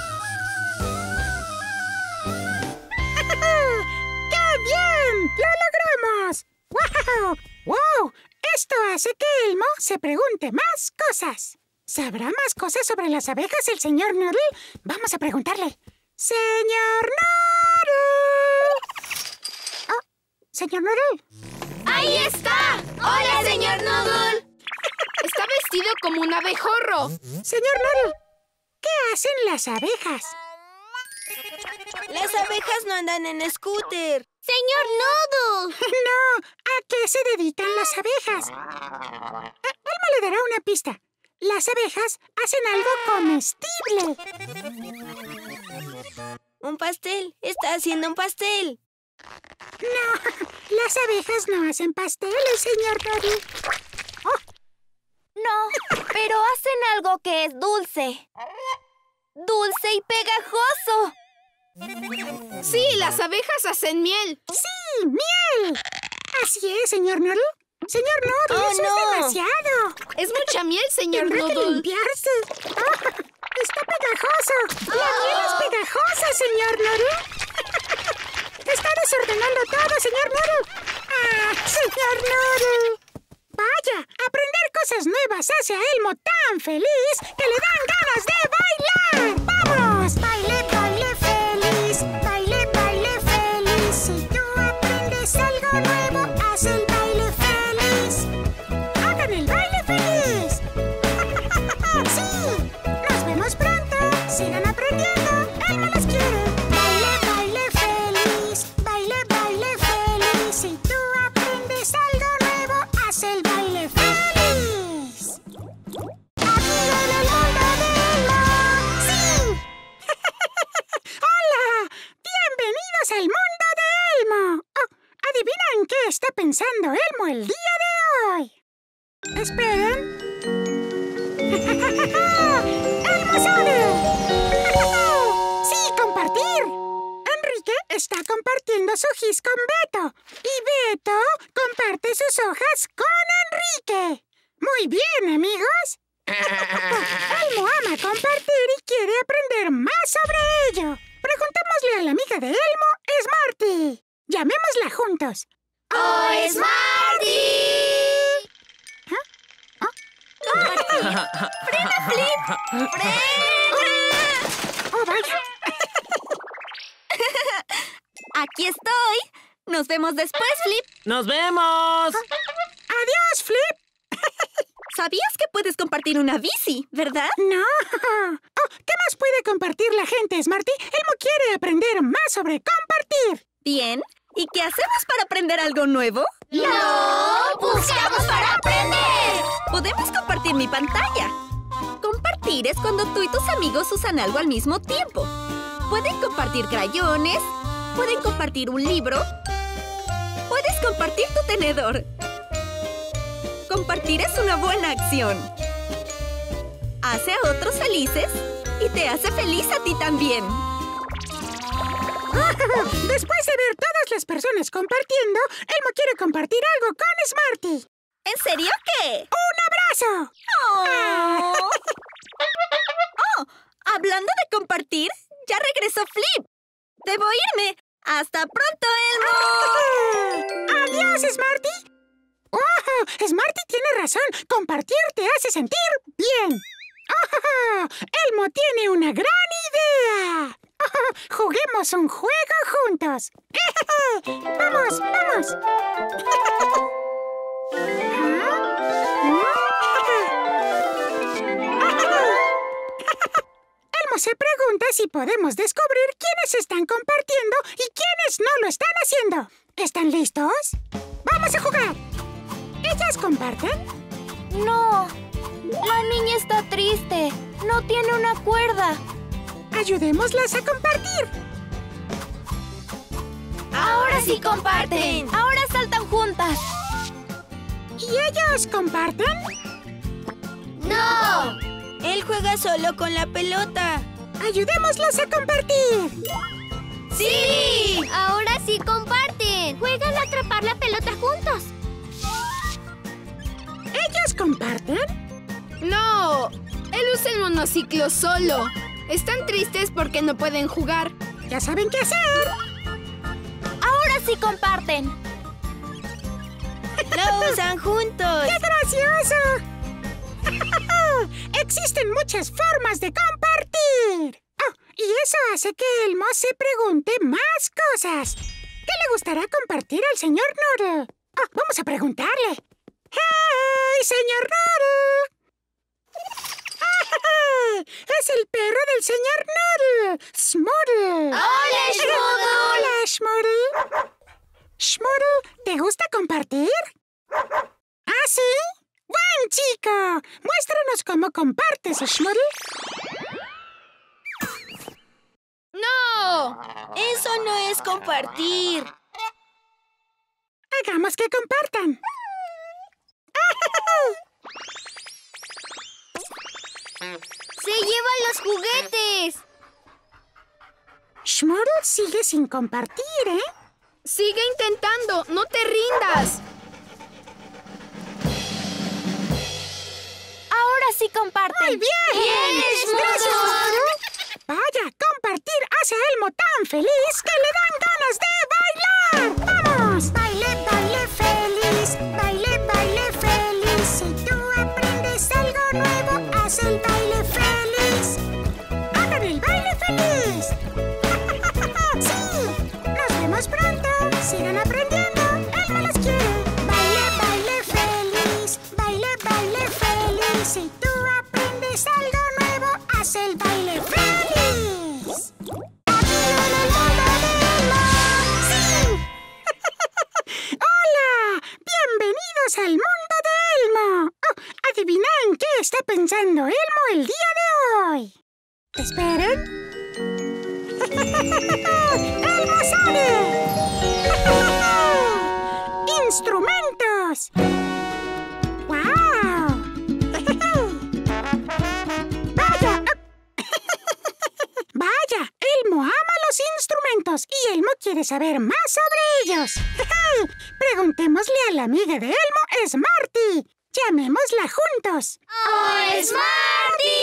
¡Qué bien! ¡Lo logramos! ¡Wow! ¡Wow! Esto hace que Elmo se pregunte más cosas. ¿Sabrá más cosas sobre las abejas el señor Noodle? Vamos a preguntarle. ¡Señor Noodle! Oh, ¿señor Noodle? ¡Ahí está! ¡Hola, señor Noodle! Está vestido como un abejorro. Señor Noodle, ¿qué hacen las abejas? Las abejas no andan en scooter. ¡Señor Noodle! No, ¿a qué se dedican las abejas? Eh, Elmo le dará una pista. Las abejas hacen algo comestible. Un pastel. Está haciendo un pastel. No, las abejas no hacen pasteles, señor Noodle. Oh. No, pero hacen algo que es dulce. ¡Dulce y pegajoso! Sí, las abejas hacen miel. ¡Sí, miel! Así es, señor Noodle. Señor Noodle, Oh, eso no. es demasiado. Es mucha miel, señor Tendrá que Noodle. limpiarse. Oh, está pegajoso. La miel es pegajosa, señor Noodle. Está desordenando todo, señor Noodle. ¡Ah, señor Noodle! Vaya, aprender cosas nuevas hace a Elmo tan feliz que le dan ganas de bailar. ¡Vamos! Baile, baile feliz, baile, baile feliz. Si tú aprendes algo nuevo, haz el baile feliz. ¡Hagan el baile feliz! ¡Sí! ¡Nos vemos pronto! ¡Sigan aprendiendo! ¡Elmo los quiere! Baile, baile feliz, baile, baile feliz. Si tú aprendes algo nuevo, haz el baile feliz. ¡Aquí en el mundo de Elmo! ¡Sí! ¡Hola! ¡Bienvenidos al mundo de Elmo! Oh, ¿adivinan qué está pensando Elmo el día de hoy? ¡Esperen! ¡Elmo sabe! ¡Sí, compartir! Enrique está compartiendo su gis con Beto. Y Beto comparte sus hojas con Enrique. ¡Muy bien, amigos! Elmo ama compartir y quiere aprender más sobre ello. Preguntémosle a la amiga de Elmo, Smarty. Llamémosla juntos. ¡Oh, Smarty! ¡Frena, Flip! ¡Frena! ¡Oh, vaya! Aquí estoy. Nos vemos después, Flip. ¡Nos vemos! ¡Adiós, Flip! ¿Sabías que puedes compartir una bici, verdad? ¡No! Oh, ¿qué más puede compartir la gente, Smarty? Elmo quiere aprender más sobre compartir. Bien. ¿Y qué hacemos para aprender algo nuevo? ¡No! ¡Buscamos para aprender! Podemos compartir mi pantalla. Compartir es cuando tú y tus amigos usan algo al mismo tiempo. Pueden compartir crayones, pueden compartir un libro, puedes compartir tu tenedor. Compartir es una buena acción. Hace a otros felices y te hace feliz a ti también. Después de ver todas las personas compartiendo, Elmo quiere compartir algo con Smarty. ¿En serio qué? ¡Un abrazo! Oh. Oh, hablando de compartir, ya regresó Flip. Debo irme. ¡Hasta pronto, Elmo! ¡Ah! ¡Adiós, Smarty! ¡Oh! Smarty tiene razón. Compartir te hace sentir bien. ¡Oh! Elmo tiene una gran idea. ¡Oh! Juguemos un juego juntos. ¡Vamos, vamos! Elmo se pregunta si podemos descubrir quiénes están compartiendo y quiénes no lo están haciendo. ¿Están listos? ¡Vamos a jugar! ¿Ellas comparten? No. La niña está triste. No tiene una cuerda. Ayudémoslas a compartir. Ahora sí comparten. Ahora saltan juntas. ¿Y ellos comparten? ¡No! Él juega solo con la pelota. Ayudémoslos a compartir. ¡Sí! Ahora sí comparten. Juegan a atrapar la pelota juntos. ¿Ellos comparten? ¡No! Él usa el monociclo solo. Están tristes porque no pueden jugar. Ya saben qué hacer. Ahora sí comparten. ¡Lo usan juntos! ¡Qué gracioso! Existen muchas formas de compartir. Oh, y eso hace que Elmo se pregunte más cosas. ¿Qué le gustará compartir al señor Noodle? Oh, vamos a preguntarle. ¡Hey, señor Noodle! ¡Es el perro del señor Noodle! ¡Schmoodle! ¡Hola, Schmoodle! ¡Hola, Schmoodle! Schmoodle, ¿te gusta compartir? ¿Ah, sí? ¡Buen chico! Muéstranos cómo compartes, Schmoodle. ¡No! Eso no es compartir. Hagamos que compartan. ¡Se llevan los juguetes! Schmorl sigue sin compartir, ¿eh? Sigue intentando, no te rindas. Ahora sí comparten. ¡Muy bien! ¡Bien, ¡Gracias, Schmorl! Vaya, compartir hace a Elmo tan feliz que le dan ganas de bailar. ¡Vamos! Baile, baile feliz, baile, baile feliz. Si tú aprendes algo nuevo, haz el baile feliz. ¡Hagan el baile feliz! ¡Sí! ¡Nos vemos pronto! ¡Sigan aprendiendo! ¡Elmo los quiere! Baile, baile feliz, baile, baile feliz. Si tú aprendes algo nuevo, haz el baile feliz. ¡Aquí en el mundo de Elmo! ¡Sí! ¡Hola! ¡Bienvenidos al mundo de Elmo! Oh, ¿adivina en qué está pensando Elmo el día de hoy? ¿Esperen? ¡Elmo sabe! ¡Instrumentos! ¡Wow! ¡Vaya! ¡Vaya! Elmo ama los instrumentos y Elmo quiere saber más sobre ellos. Preguntémosle a la amiga de Elmo, Smarty. Llamémosla juntos. ¡Oh, Smarty!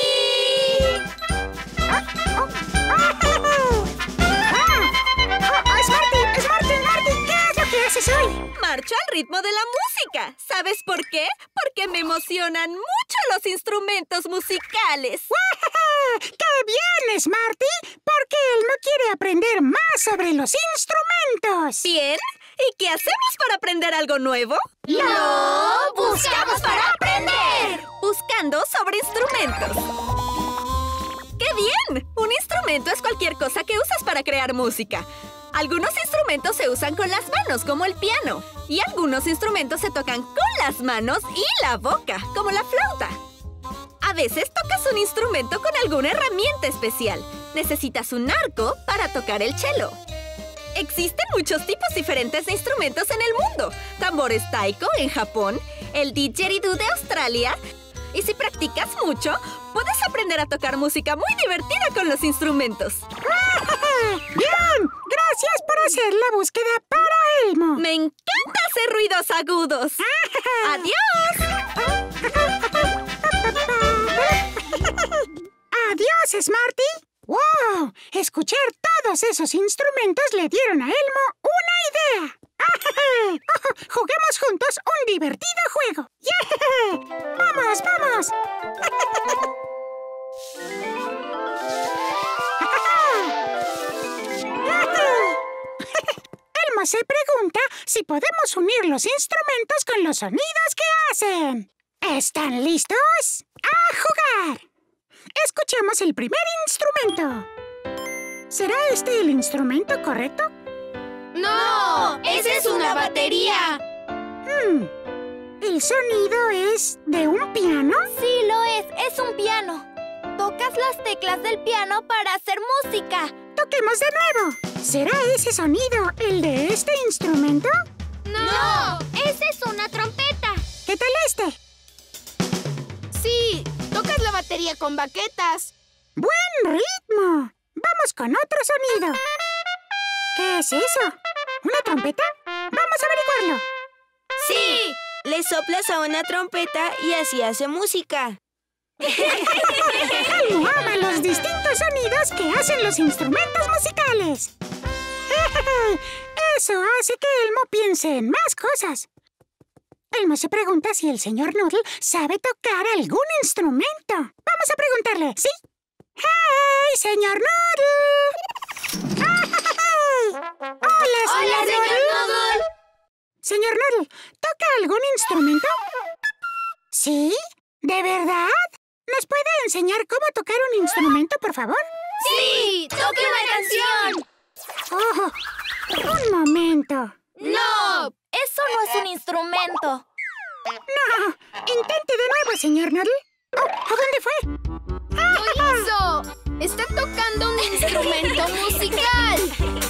¡Ah! ¡Oh! ¡Ah! ¡Ah! ¡Oh, Smarty! ¡Smarty! ¡Smarty! ¿Qué es lo que haces hoy? Marcho al ritmo de la música. ¿Sabes por qué? Porque me emocionan mucho los instrumentos musicales. ¡Wow! ¡Qué bien, Smarty! Porque Elmo quiere aprender más sobre los instrumentos. Bien. ¿Y qué hacemos para aprender algo nuevo? ¡Lo buscamos para aprender! Buscando sobre instrumentos. ¡Qué bien! Un instrumento es cualquier cosa que usas para crear música. Algunos instrumentos se usan con las manos, como el piano. Y algunos instrumentos se tocan con las manos y la boca, como la flauta. A veces tocas un instrumento con alguna herramienta especial. Necesitas un arco para tocar el cello. Existen muchos tipos diferentes de instrumentos en el mundo. Tambores taiko en Japón, el didgeridoo de Australia. Y si practicas mucho, puedes aprender a tocar música muy divertida con los instrumentos. ¡Bien! Gracias por hacer la búsqueda para Elmo. ¡Me encanta hacer ruidos agudos! ¡Adiós! ¡Adiós, Smarty! ¡Wow! Escuchar todos esos instrumentos le dieron a Elmo una idea. Juguemos juntos un divertido juego. ¡Yeah! ¡Vamos, vamos! Elmo se pregunta si podemos unir los instrumentos con los sonidos que hacen. ¿Están listos? ¡A jugar! Escuchemos el primer instrumento. ¿Será este el instrumento correcto? ¡No! ¡Esa es una batería! Hmm. ¿El sonido es de un piano? Sí, lo es. Es un piano. Tocas las teclas del piano para hacer música. Toquemos de nuevo. ¿Será ese sonido el de este instrumento? ¡No! ¡Esa es una trompeta! ¿Qué tal este? Sí, tocas la batería con baquetas. ¡Buen ritmo! Vamos con otro sonido. ¿Qué es eso? ¿Una trompeta? ¡Vamos a averiguarlo! ¡Sí! Le soplas a una trompeta y así hace música. Elmo ama los distintos sonidos que hacen los instrumentos musicales. Eso hace que Elmo piense en más cosas. Elmo se pregunta si el señor Noodle sabe tocar algún instrumento. Vamos a preguntarle, ¿sí? ¡Hey, señor Noodle! ¡Hola, señor ¡Hola, señor Noodle! Noodle! Señor Noodle, ¿toca algún instrumento? ¿Sí? ¿De verdad? ¿Nos puede enseñar cómo tocar un instrumento, por favor? ¡Sí! ¡Toque una canción! ¡Oh! ¡Un momento! ¡No! Eso no es un instrumento. ¡No! Intente de nuevo, señor Noodle. Oh, ¿a dónde fue? ¡Lo hizo! ¡Está tocando un instrumento musical!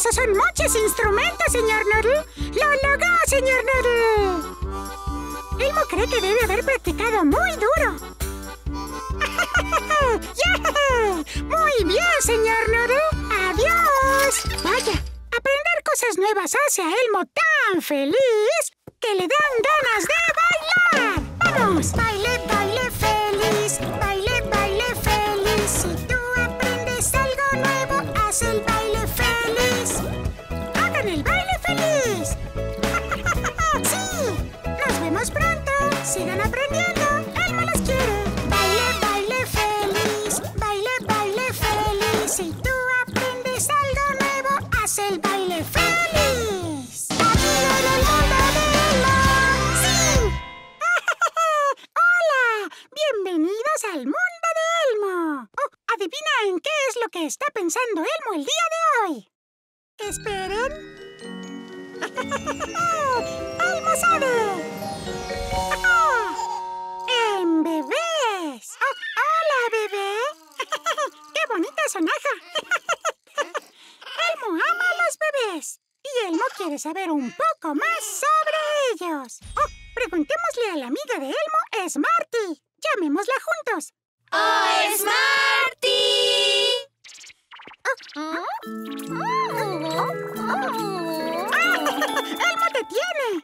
Esos son muchos instrumentos, señor Noodle. ¡Lo logró, señor Noodle! Elmo cree que debe haber practicado muy duro. ¡Yeah! ¡Muy bien, señor Noodle! ¡Adiós! Vaya, aprender cosas nuevas hace a Elmo tan feliz que le dan ganas de bailar. ¡Vamos! Baile, baile feliz, baile, baile feliz. Si tú aprendes algo nuevo, haz el baile feliz. ¡Hagan el baile feliz! ¡Sí! ¡Nos vemos pronto! ¡Sigan aprendiendo! ¡Elmo los quiere! Baile, baile feliz, baile, baile feliz. Si tú aprendes algo nuevo, haz el baile feliz. ¡Aquí en el mundo de Elmo! ¡Sí! ¡Hola! ¡Bienvenidos al mundo de Elmo! Oh, ¿adivina en qué es lo que está pensando Elmo el día de hoy? ¡Esperen! ¡Elmo sabe! ¡En bebés! Oh, ¡hola, bebé! ¡Qué bonita sonaja! Elmo ama a los bebés y Elmo quiere saber un poco más sobre ellos. Oh, preguntémosle a la amiga de Elmo, Smarty. Llamémosla juntos. ¡Oh, Smarty! ¡Elmo te tiene!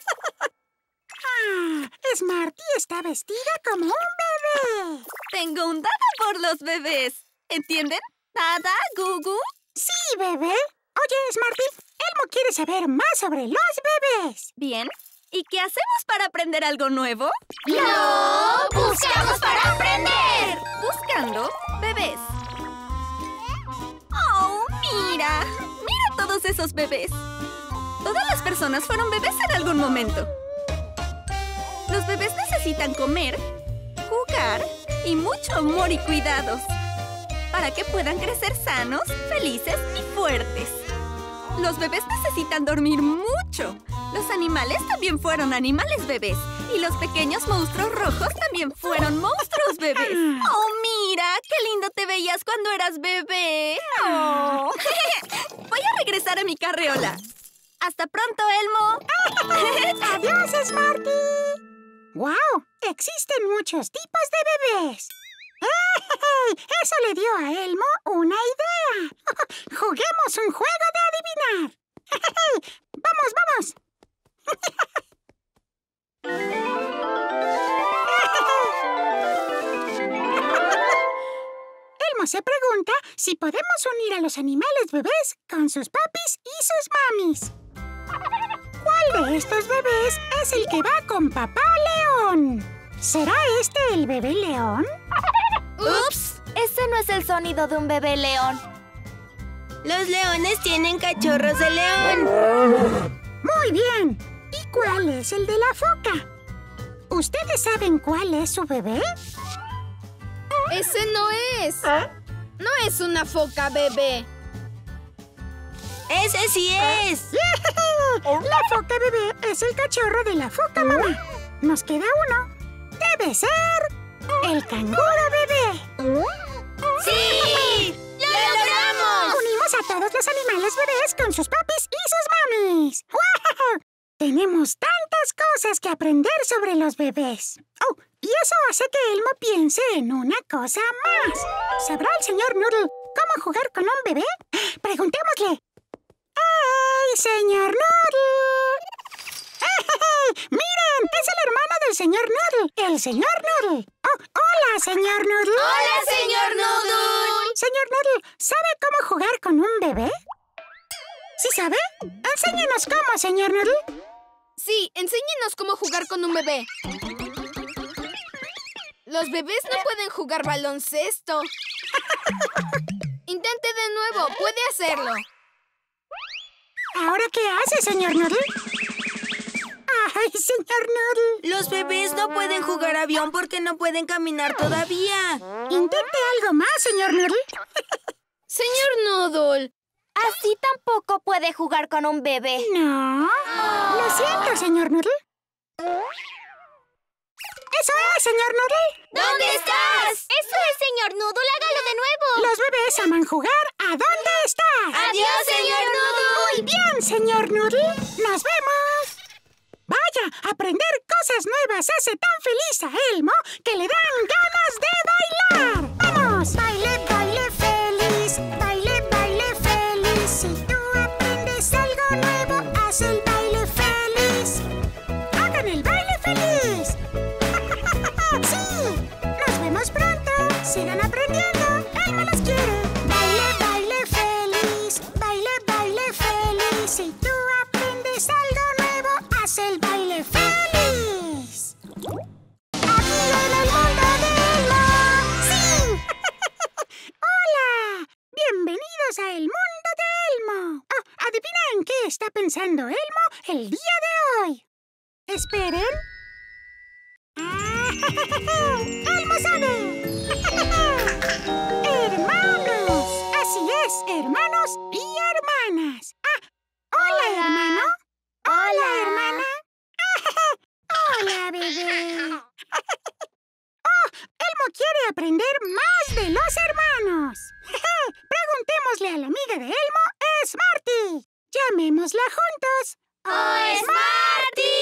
Ah, Smarty está vestida como un bebé. Tengo un dada por los bebés. ¿Entienden? ¿Dada, Gugu? Sí, bebé. Oye, Smarty, Elmo quiere saber más sobre los bebés. Bien. ¿Y qué hacemos para aprender algo nuevo? ¡Lo buscamos para aprender! Buscando bebés. ¡Oh, mira! ¡Mira todos esos bebés! Todas las personas fueron bebés en algún momento. Los bebés necesitan comer, jugar y mucho amor y cuidados para que puedan crecer sanos, felices y fuertes. Los bebés necesitan dormir mucho. Los animales también fueron animales bebés. Y los pequeños monstruos rojos también fueron monstruos bebés. ¡Oh, mira! ¡Qué lindo te veías cuando eras bebé! Oh. Voy a regresar a mi carreola. ¡Hasta pronto, Elmo! ¡Adiós, Smarty! ¡Wow! Existen muchos tipos de bebés. ¡Hey! Eso le dio a Elmo una idea. ¡Juguemos un juego de adivinar! ¡Vamos, vamos! Elmo se pregunta si podemos unir a los animales bebés con sus papis y sus mamis. ¿Cuál de estos bebés es el que va con papá león? ¿Será este el bebé león? ¡Ups! Ese no es el sonido de un bebé león. Los leones tienen cachorros de león. Muy bien. ¿Y cuál es el de la foca? ¿Ustedes saben cuál es su bebé? ¡Ese no es! No es una foca bebé. ¡Ese sí es! La foca bebé es el cachorro de la foca mamá. Nos queda uno. Debe ser el canguro bebé. ¡Sí! ¡Lo logramos! Unimos a todos los animales bebés con sus papis y sus mamis. ¡Wow! Tenemos tantas cosas que aprender sobre los bebés. Oh, y eso hace que Elmo piense en una cosa más. ¿Sabrá el señor Noodle cómo jugar con un bebé? Preguntémosle. ¡Hey, señor Noodle! ¡Hey! ¡Miren! Es el hermano del señor Noodle. ¡El señor Noodle! Oh, ¡hola, señor Noodle! ¡Hola, señor Noodle! Señor Noodle, ¿sabe cómo jugar con un bebé? ¿Sí sabe? Enséñenos cómo, señor Noodle. Sí, enséñenos cómo jugar con un bebé. Los bebés no pueden jugar baloncesto. Intente de nuevo, puede hacerlo. ¿Ahora qué hace, señor Noodle? ¡Ay, señor Noodle! Los bebés no pueden jugar avión porque no pueden caminar todavía. Intente algo más, señor Noodle. Señor Noodle. Así tampoco puede jugar con un bebé. No. Lo siento, señor Noodle. ¡Eso es, señor Noodle! ¿Dónde estás? ¡Eso es, señor Noodle! ¡Hágalo de nuevo! ¡Los bebés aman jugar. ¿A dónde estás? ¡Adiós, señor Noodle! Muy bien, señor Noodle. ¡Nos vemos! Vaya, aprender cosas nuevas hace tan feliz a Elmo que le dan ganas de bailar. ¡Vamos! Baile, baile feliz, baile, baile feliz. Si tú aprendes algo nuevo, haz el baile feliz. ¡Hagan el baile feliz! ¡Sí! ¡Nos vemos pronto! ¡Sigan aprendiendo! ¡Elmo los quiere! Baile, baile feliz, baile, baile feliz. Si tú aprendes algo nuevo, haz el baile feliz. ¡Aquí en el mundo de Elmo! ¡Sí! ¡Hola! Bienvenidos a el mundo de Elmo. Oh, ¿adivina en qué está pensando Elmo el día de hoy? Esperen. ¡Elmo sabe! ¡Hermanos! Así es, hermanos y hermanas. Ah, hola, hermano. Hola, hermana. Hola, bebé. Oh, Elmo quiere aprender más de los hermanos. Preguntémosle a la amiga de Elmo, Smarty. Llamémosla juntos. ¡Oh, Smarty!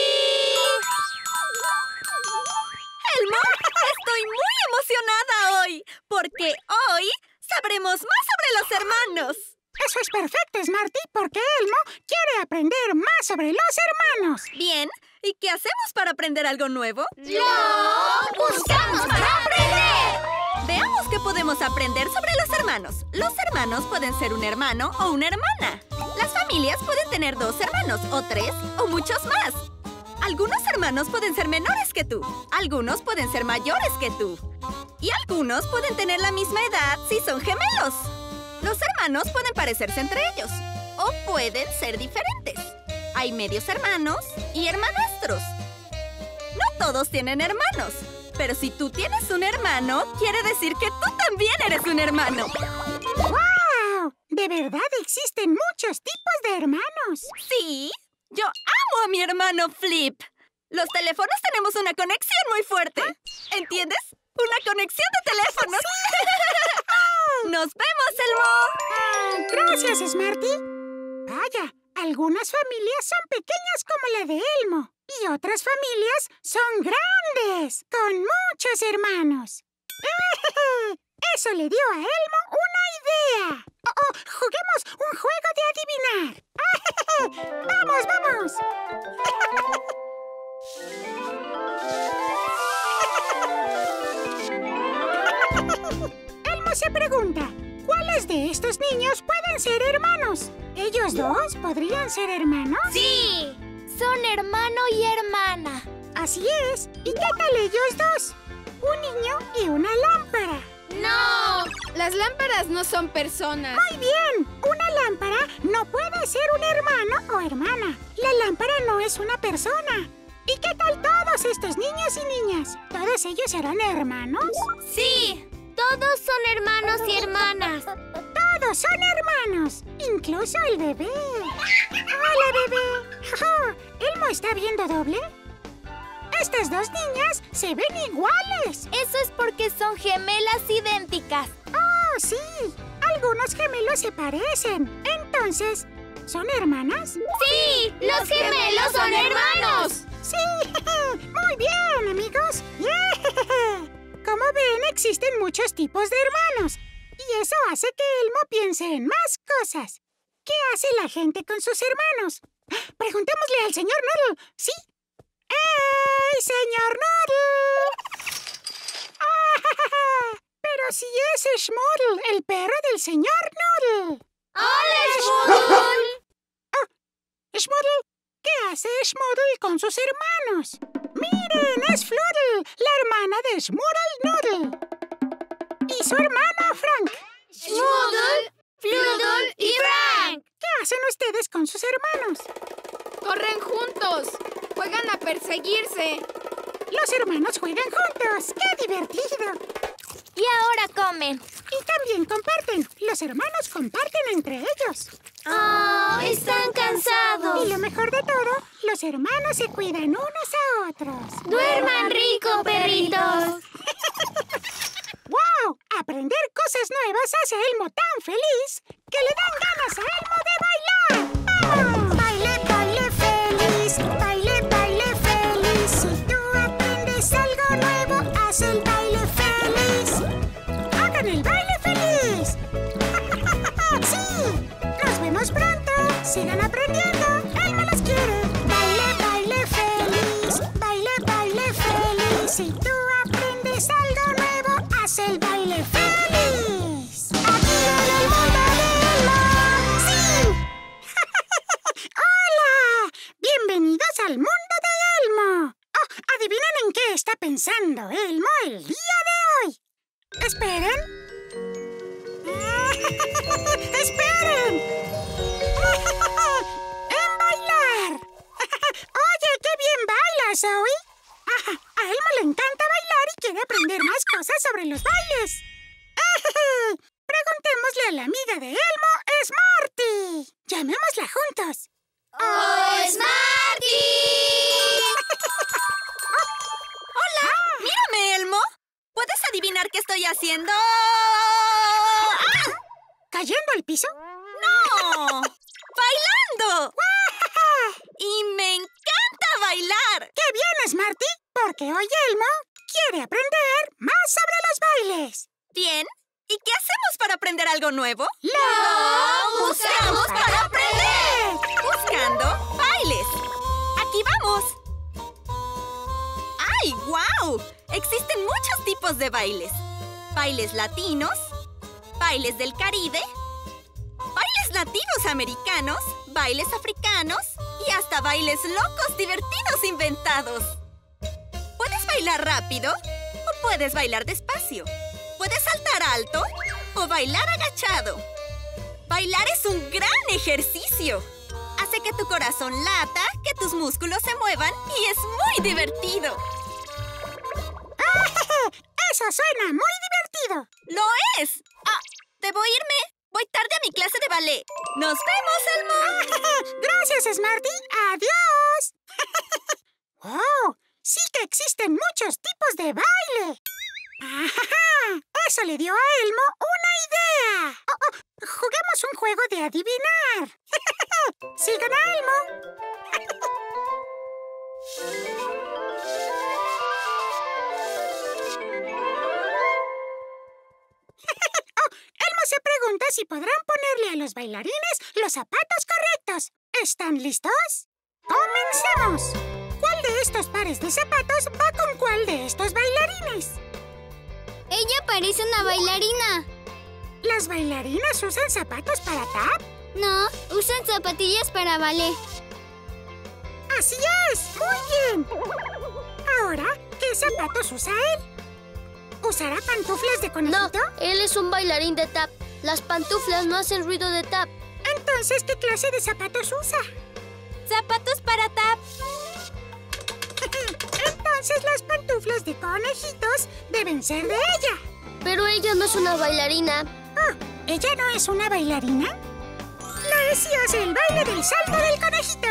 ¡Elmo! Estoy muy emocionada hoy, porque hoy sabremos más sobre los hermanos. Eso es perfecto, Smarty, porque Elmo quiere aprender más sobre los hermanos. Bien, ¿y qué hacemos para aprender algo nuevo? ¡Lo buscamos para aprender! Veamos qué podemos aprender sobre los hermanos. Los hermanos pueden ser un hermano o una hermana. Las familias pueden tener dos hermanos, o tres, o muchos más. Algunos hermanos pueden ser menores que tú. Algunos pueden ser mayores que tú. Y algunos pueden tener la misma edad si son gemelos. Los hermanos pueden parecerse entre ellos. O pueden ser diferentes. Hay medios hermanos y hermanastros. No todos tienen hermanos. Pero si tú tienes un hermano, quiere decir que tú también eres un hermano. ¡Wow! De verdad existen muchos tipos de hermanos. Sí, yo amo a mi hermano Flip. Los teléfonos tenemos una conexión muy fuerte. ¿Entiendes? Una conexión de teléfonos. ¡Nos vemos, Elmo! Ah, gracias, Smarty. Vaya, algunas familias son pequeñas como la de Elmo. Y otras familias son grandes, con muchos hermanos. Eso le dio a Elmo una idea. Oh, oh, juguemos un juego de adivinar. ¡Vamos, vamos! Elmo se pregunta, ¿cuáles de estos niños pueden ser hermanos? ¿Ellos dos podrían ser hermanos? ¡Sí! Son hermano y hermana. Así es. ¿Y qué tal ellos dos? Un niño y una lámpara. ¡No! Las lámparas no son personas. Muy bien. Una lámpara no puede ser un hermano o hermana. La lámpara no es una persona. ¿Y qué tal todos estos niños y niñas? ¿Todos ellos serán hermanos? ¡Sí! Todos son hermanos y hermanas. Todos son hermanos, incluso el bebé. ¡Hola, bebé! Oh, ¿Elmo está viendo doble? Estas dos niñas se ven iguales. Eso es porque son gemelas idénticas. ¡Oh, sí! Algunos gemelos se parecen. Entonces, ¿son hermanas? ¡Sí! ¡Los gemelos son hermanos! ¡Sí! ¡Muy bien, amigos! ¡Yeah! Como ven, existen muchos tipos de hermanos. Y eso hace que Elmo piense en más cosas. ¿Qué hace la gente con sus hermanos? Preguntémosle al señor Noodle. ¿Sí? ¡Ey, señor Noodle! ¡Ah! Pero si es Schmoodle, el perro del señor Noodle. ¡Hola, Schmoodle! Oh, Schmoodle, ¿qué hace Schmoodle con sus hermanos? ¡Miren, es Floodle, la hermana de Schmoodle Noodle! Y su hermano Frank. Schmoodle, Floodle y Frank. ¿Qué hacen ustedes con sus hermanos? Corren juntos. Juegan a perseguirse. Los hermanos juegan juntos. ¡Qué divertido! Y ahora comen. Y también comparten. Los hermanos comparten entre ellos. ¡Oh, están cansados! Y lo mejor de todo, los hermanos se cuidan unos a otros. ¡Duerman rico, perritos! ¡Wow! Aprender cosas nuevas hace a Elmo tan feliz que le dan ganas a Elmo de bailar. ¡Vamos! Baile, baile feliz, baile, baile feliz. Si tú aprendes algo nuevo, haz el baile feliz. ¡Hagan el baile feliz! ¡Sí! ¡Nos vemos pronto! ¡Sigan aprendiendo! ¡Elmo los quiere! Baile, baile feliz, baile, baile feliz. Si tú aprendes algo nuevo, haz el baile feliz. ¡Aquí en el mundo de Elmo! ¡Sí! ¡Hola! ¡Bienvenidos al mundo de Elmo! Oh, ¿adivinen en qué está pensando Elmo el día de hoy? ¡Esperen! ¡Esperen! ¡En bailar! ¡Oye, qué bien bailas, Zoe! A Elmo le encanta bailar y quiere aprender más cosas sobre los bailes. Preguntémosle a la amiga de Elmo, Smarty. Llamémosla juntos. ¡Oh, Smarty! ¡Hola! ¡Mírame, Elmo! ¿Puedes adivinar qué estoy haciendo? ¡Ah! ¿Cayendo al piso? ¡No! ¡Bailando! ¡Y me encanta bailar! ¡Qué bien, Smarty! Porque hoy Elmo quiere aprender más sobre los bailes. Bien. ¿Y qué hacemos para aprender algo nuevo? ¡Lo buscamos para aprender! Buscando bailes. ¡Aquí vamos! ¡Ay, guau! Existen muchos tipos de bailes. Bailes latinos, bailes del Caribe, bailes nativos americanos, bailes africanos y hasta bailes locos divertidos inventados. Puedes bailar rápido o puedes bailar despacio. Puedes saltar alto o bailar agachado. Bailar es un gran ejercicio. Hace que tu corazón lata, que tus músculos se muevan y es muy divertido. ¡Eso suena muy divertido! ¡Lo es! Ah, debo irme. Voy tarde a mi clase de ballet. ¡Nos vemos, Elmo! ¡Gracias, Smarty! ¡Adiós! ¡Oh! Sí que existen muchos tipos de baile. ¡Ajá! Eso le dio a Elmo una idea. Oh, oh, juguemos un juego de adivinar. ¡Sigan a Elmo! Oh, Elmo se pregunta si podrán ponerle a los bailarines los zapatos correctos. ¿Están listos? ¡Comencemos! ¿Cuál de estos pares de zapatos va con cuál de estos bailarines? Ella parece una bailarina. ¿Las bailarinas usan zapatos para tap? No, usan zapatillas para ballet. ¡Así es! ¡Muy bien! Ahora, ¿qué zapatos usa él? ¿Usará pantuflas de conejito? No, él es un bailarín de tap. Las pantuflas no hacen ruido de tap. Entonces, ¿qué clase de zapatos usa? ¡Zapatos para tap! Entonces las pantuflas de conejitos deben ser de ella. Pero ella no es una bailarina. Oh, ¿ella no es una bailarina? Leslie hace el baile del salto del conejito.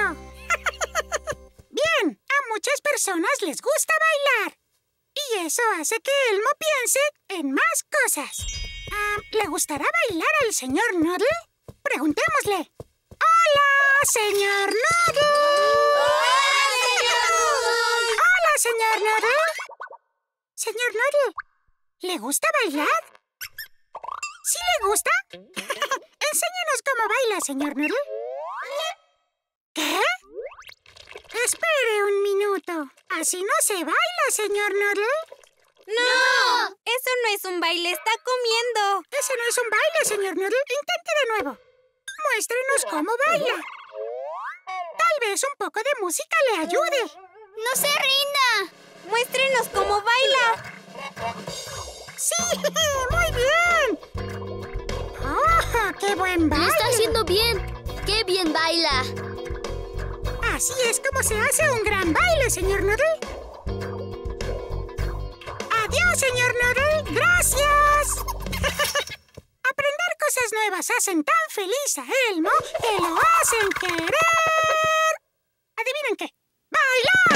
Bien, a muchas personas les gusta bailar. Y eso hace que Elmo piense en más cosas. Ah, ¿le gustará bailar al señor Noodle? Preguntémosle. ¡Hola, señor Noodle! ¡Hola, señor Noodle! Señor Noodle, ¿le gusta bailar? ¿Sí le gusta? Enséñenos cómo baila, señor Noodle. ¿Qué? Espere un minuto. Así no se baila, señor Noodle. ¡No! Eso no es un baile, está comiendo. Ese no es un baile, señor Noodle. Intente de nuevo. Muéstrenos cómo baila. Tal vez un poco de música le ayude. ¡No se rinda! ¡Muéstrenos cómo baila! ¡Sí! ¡Muy bien! ¡Oh, qué buen baile! ¡Lo está haciendo bien! ¡Qué bien baila! Así es como se hace un gran baile, señor Noodle. ¡Adiós, señor Noodle! ¡Gracias! Aprender cosas nuevas hacen tan feliz a Elmo que lo hacen querer... ¿Adivinen qué? ¡Bailar!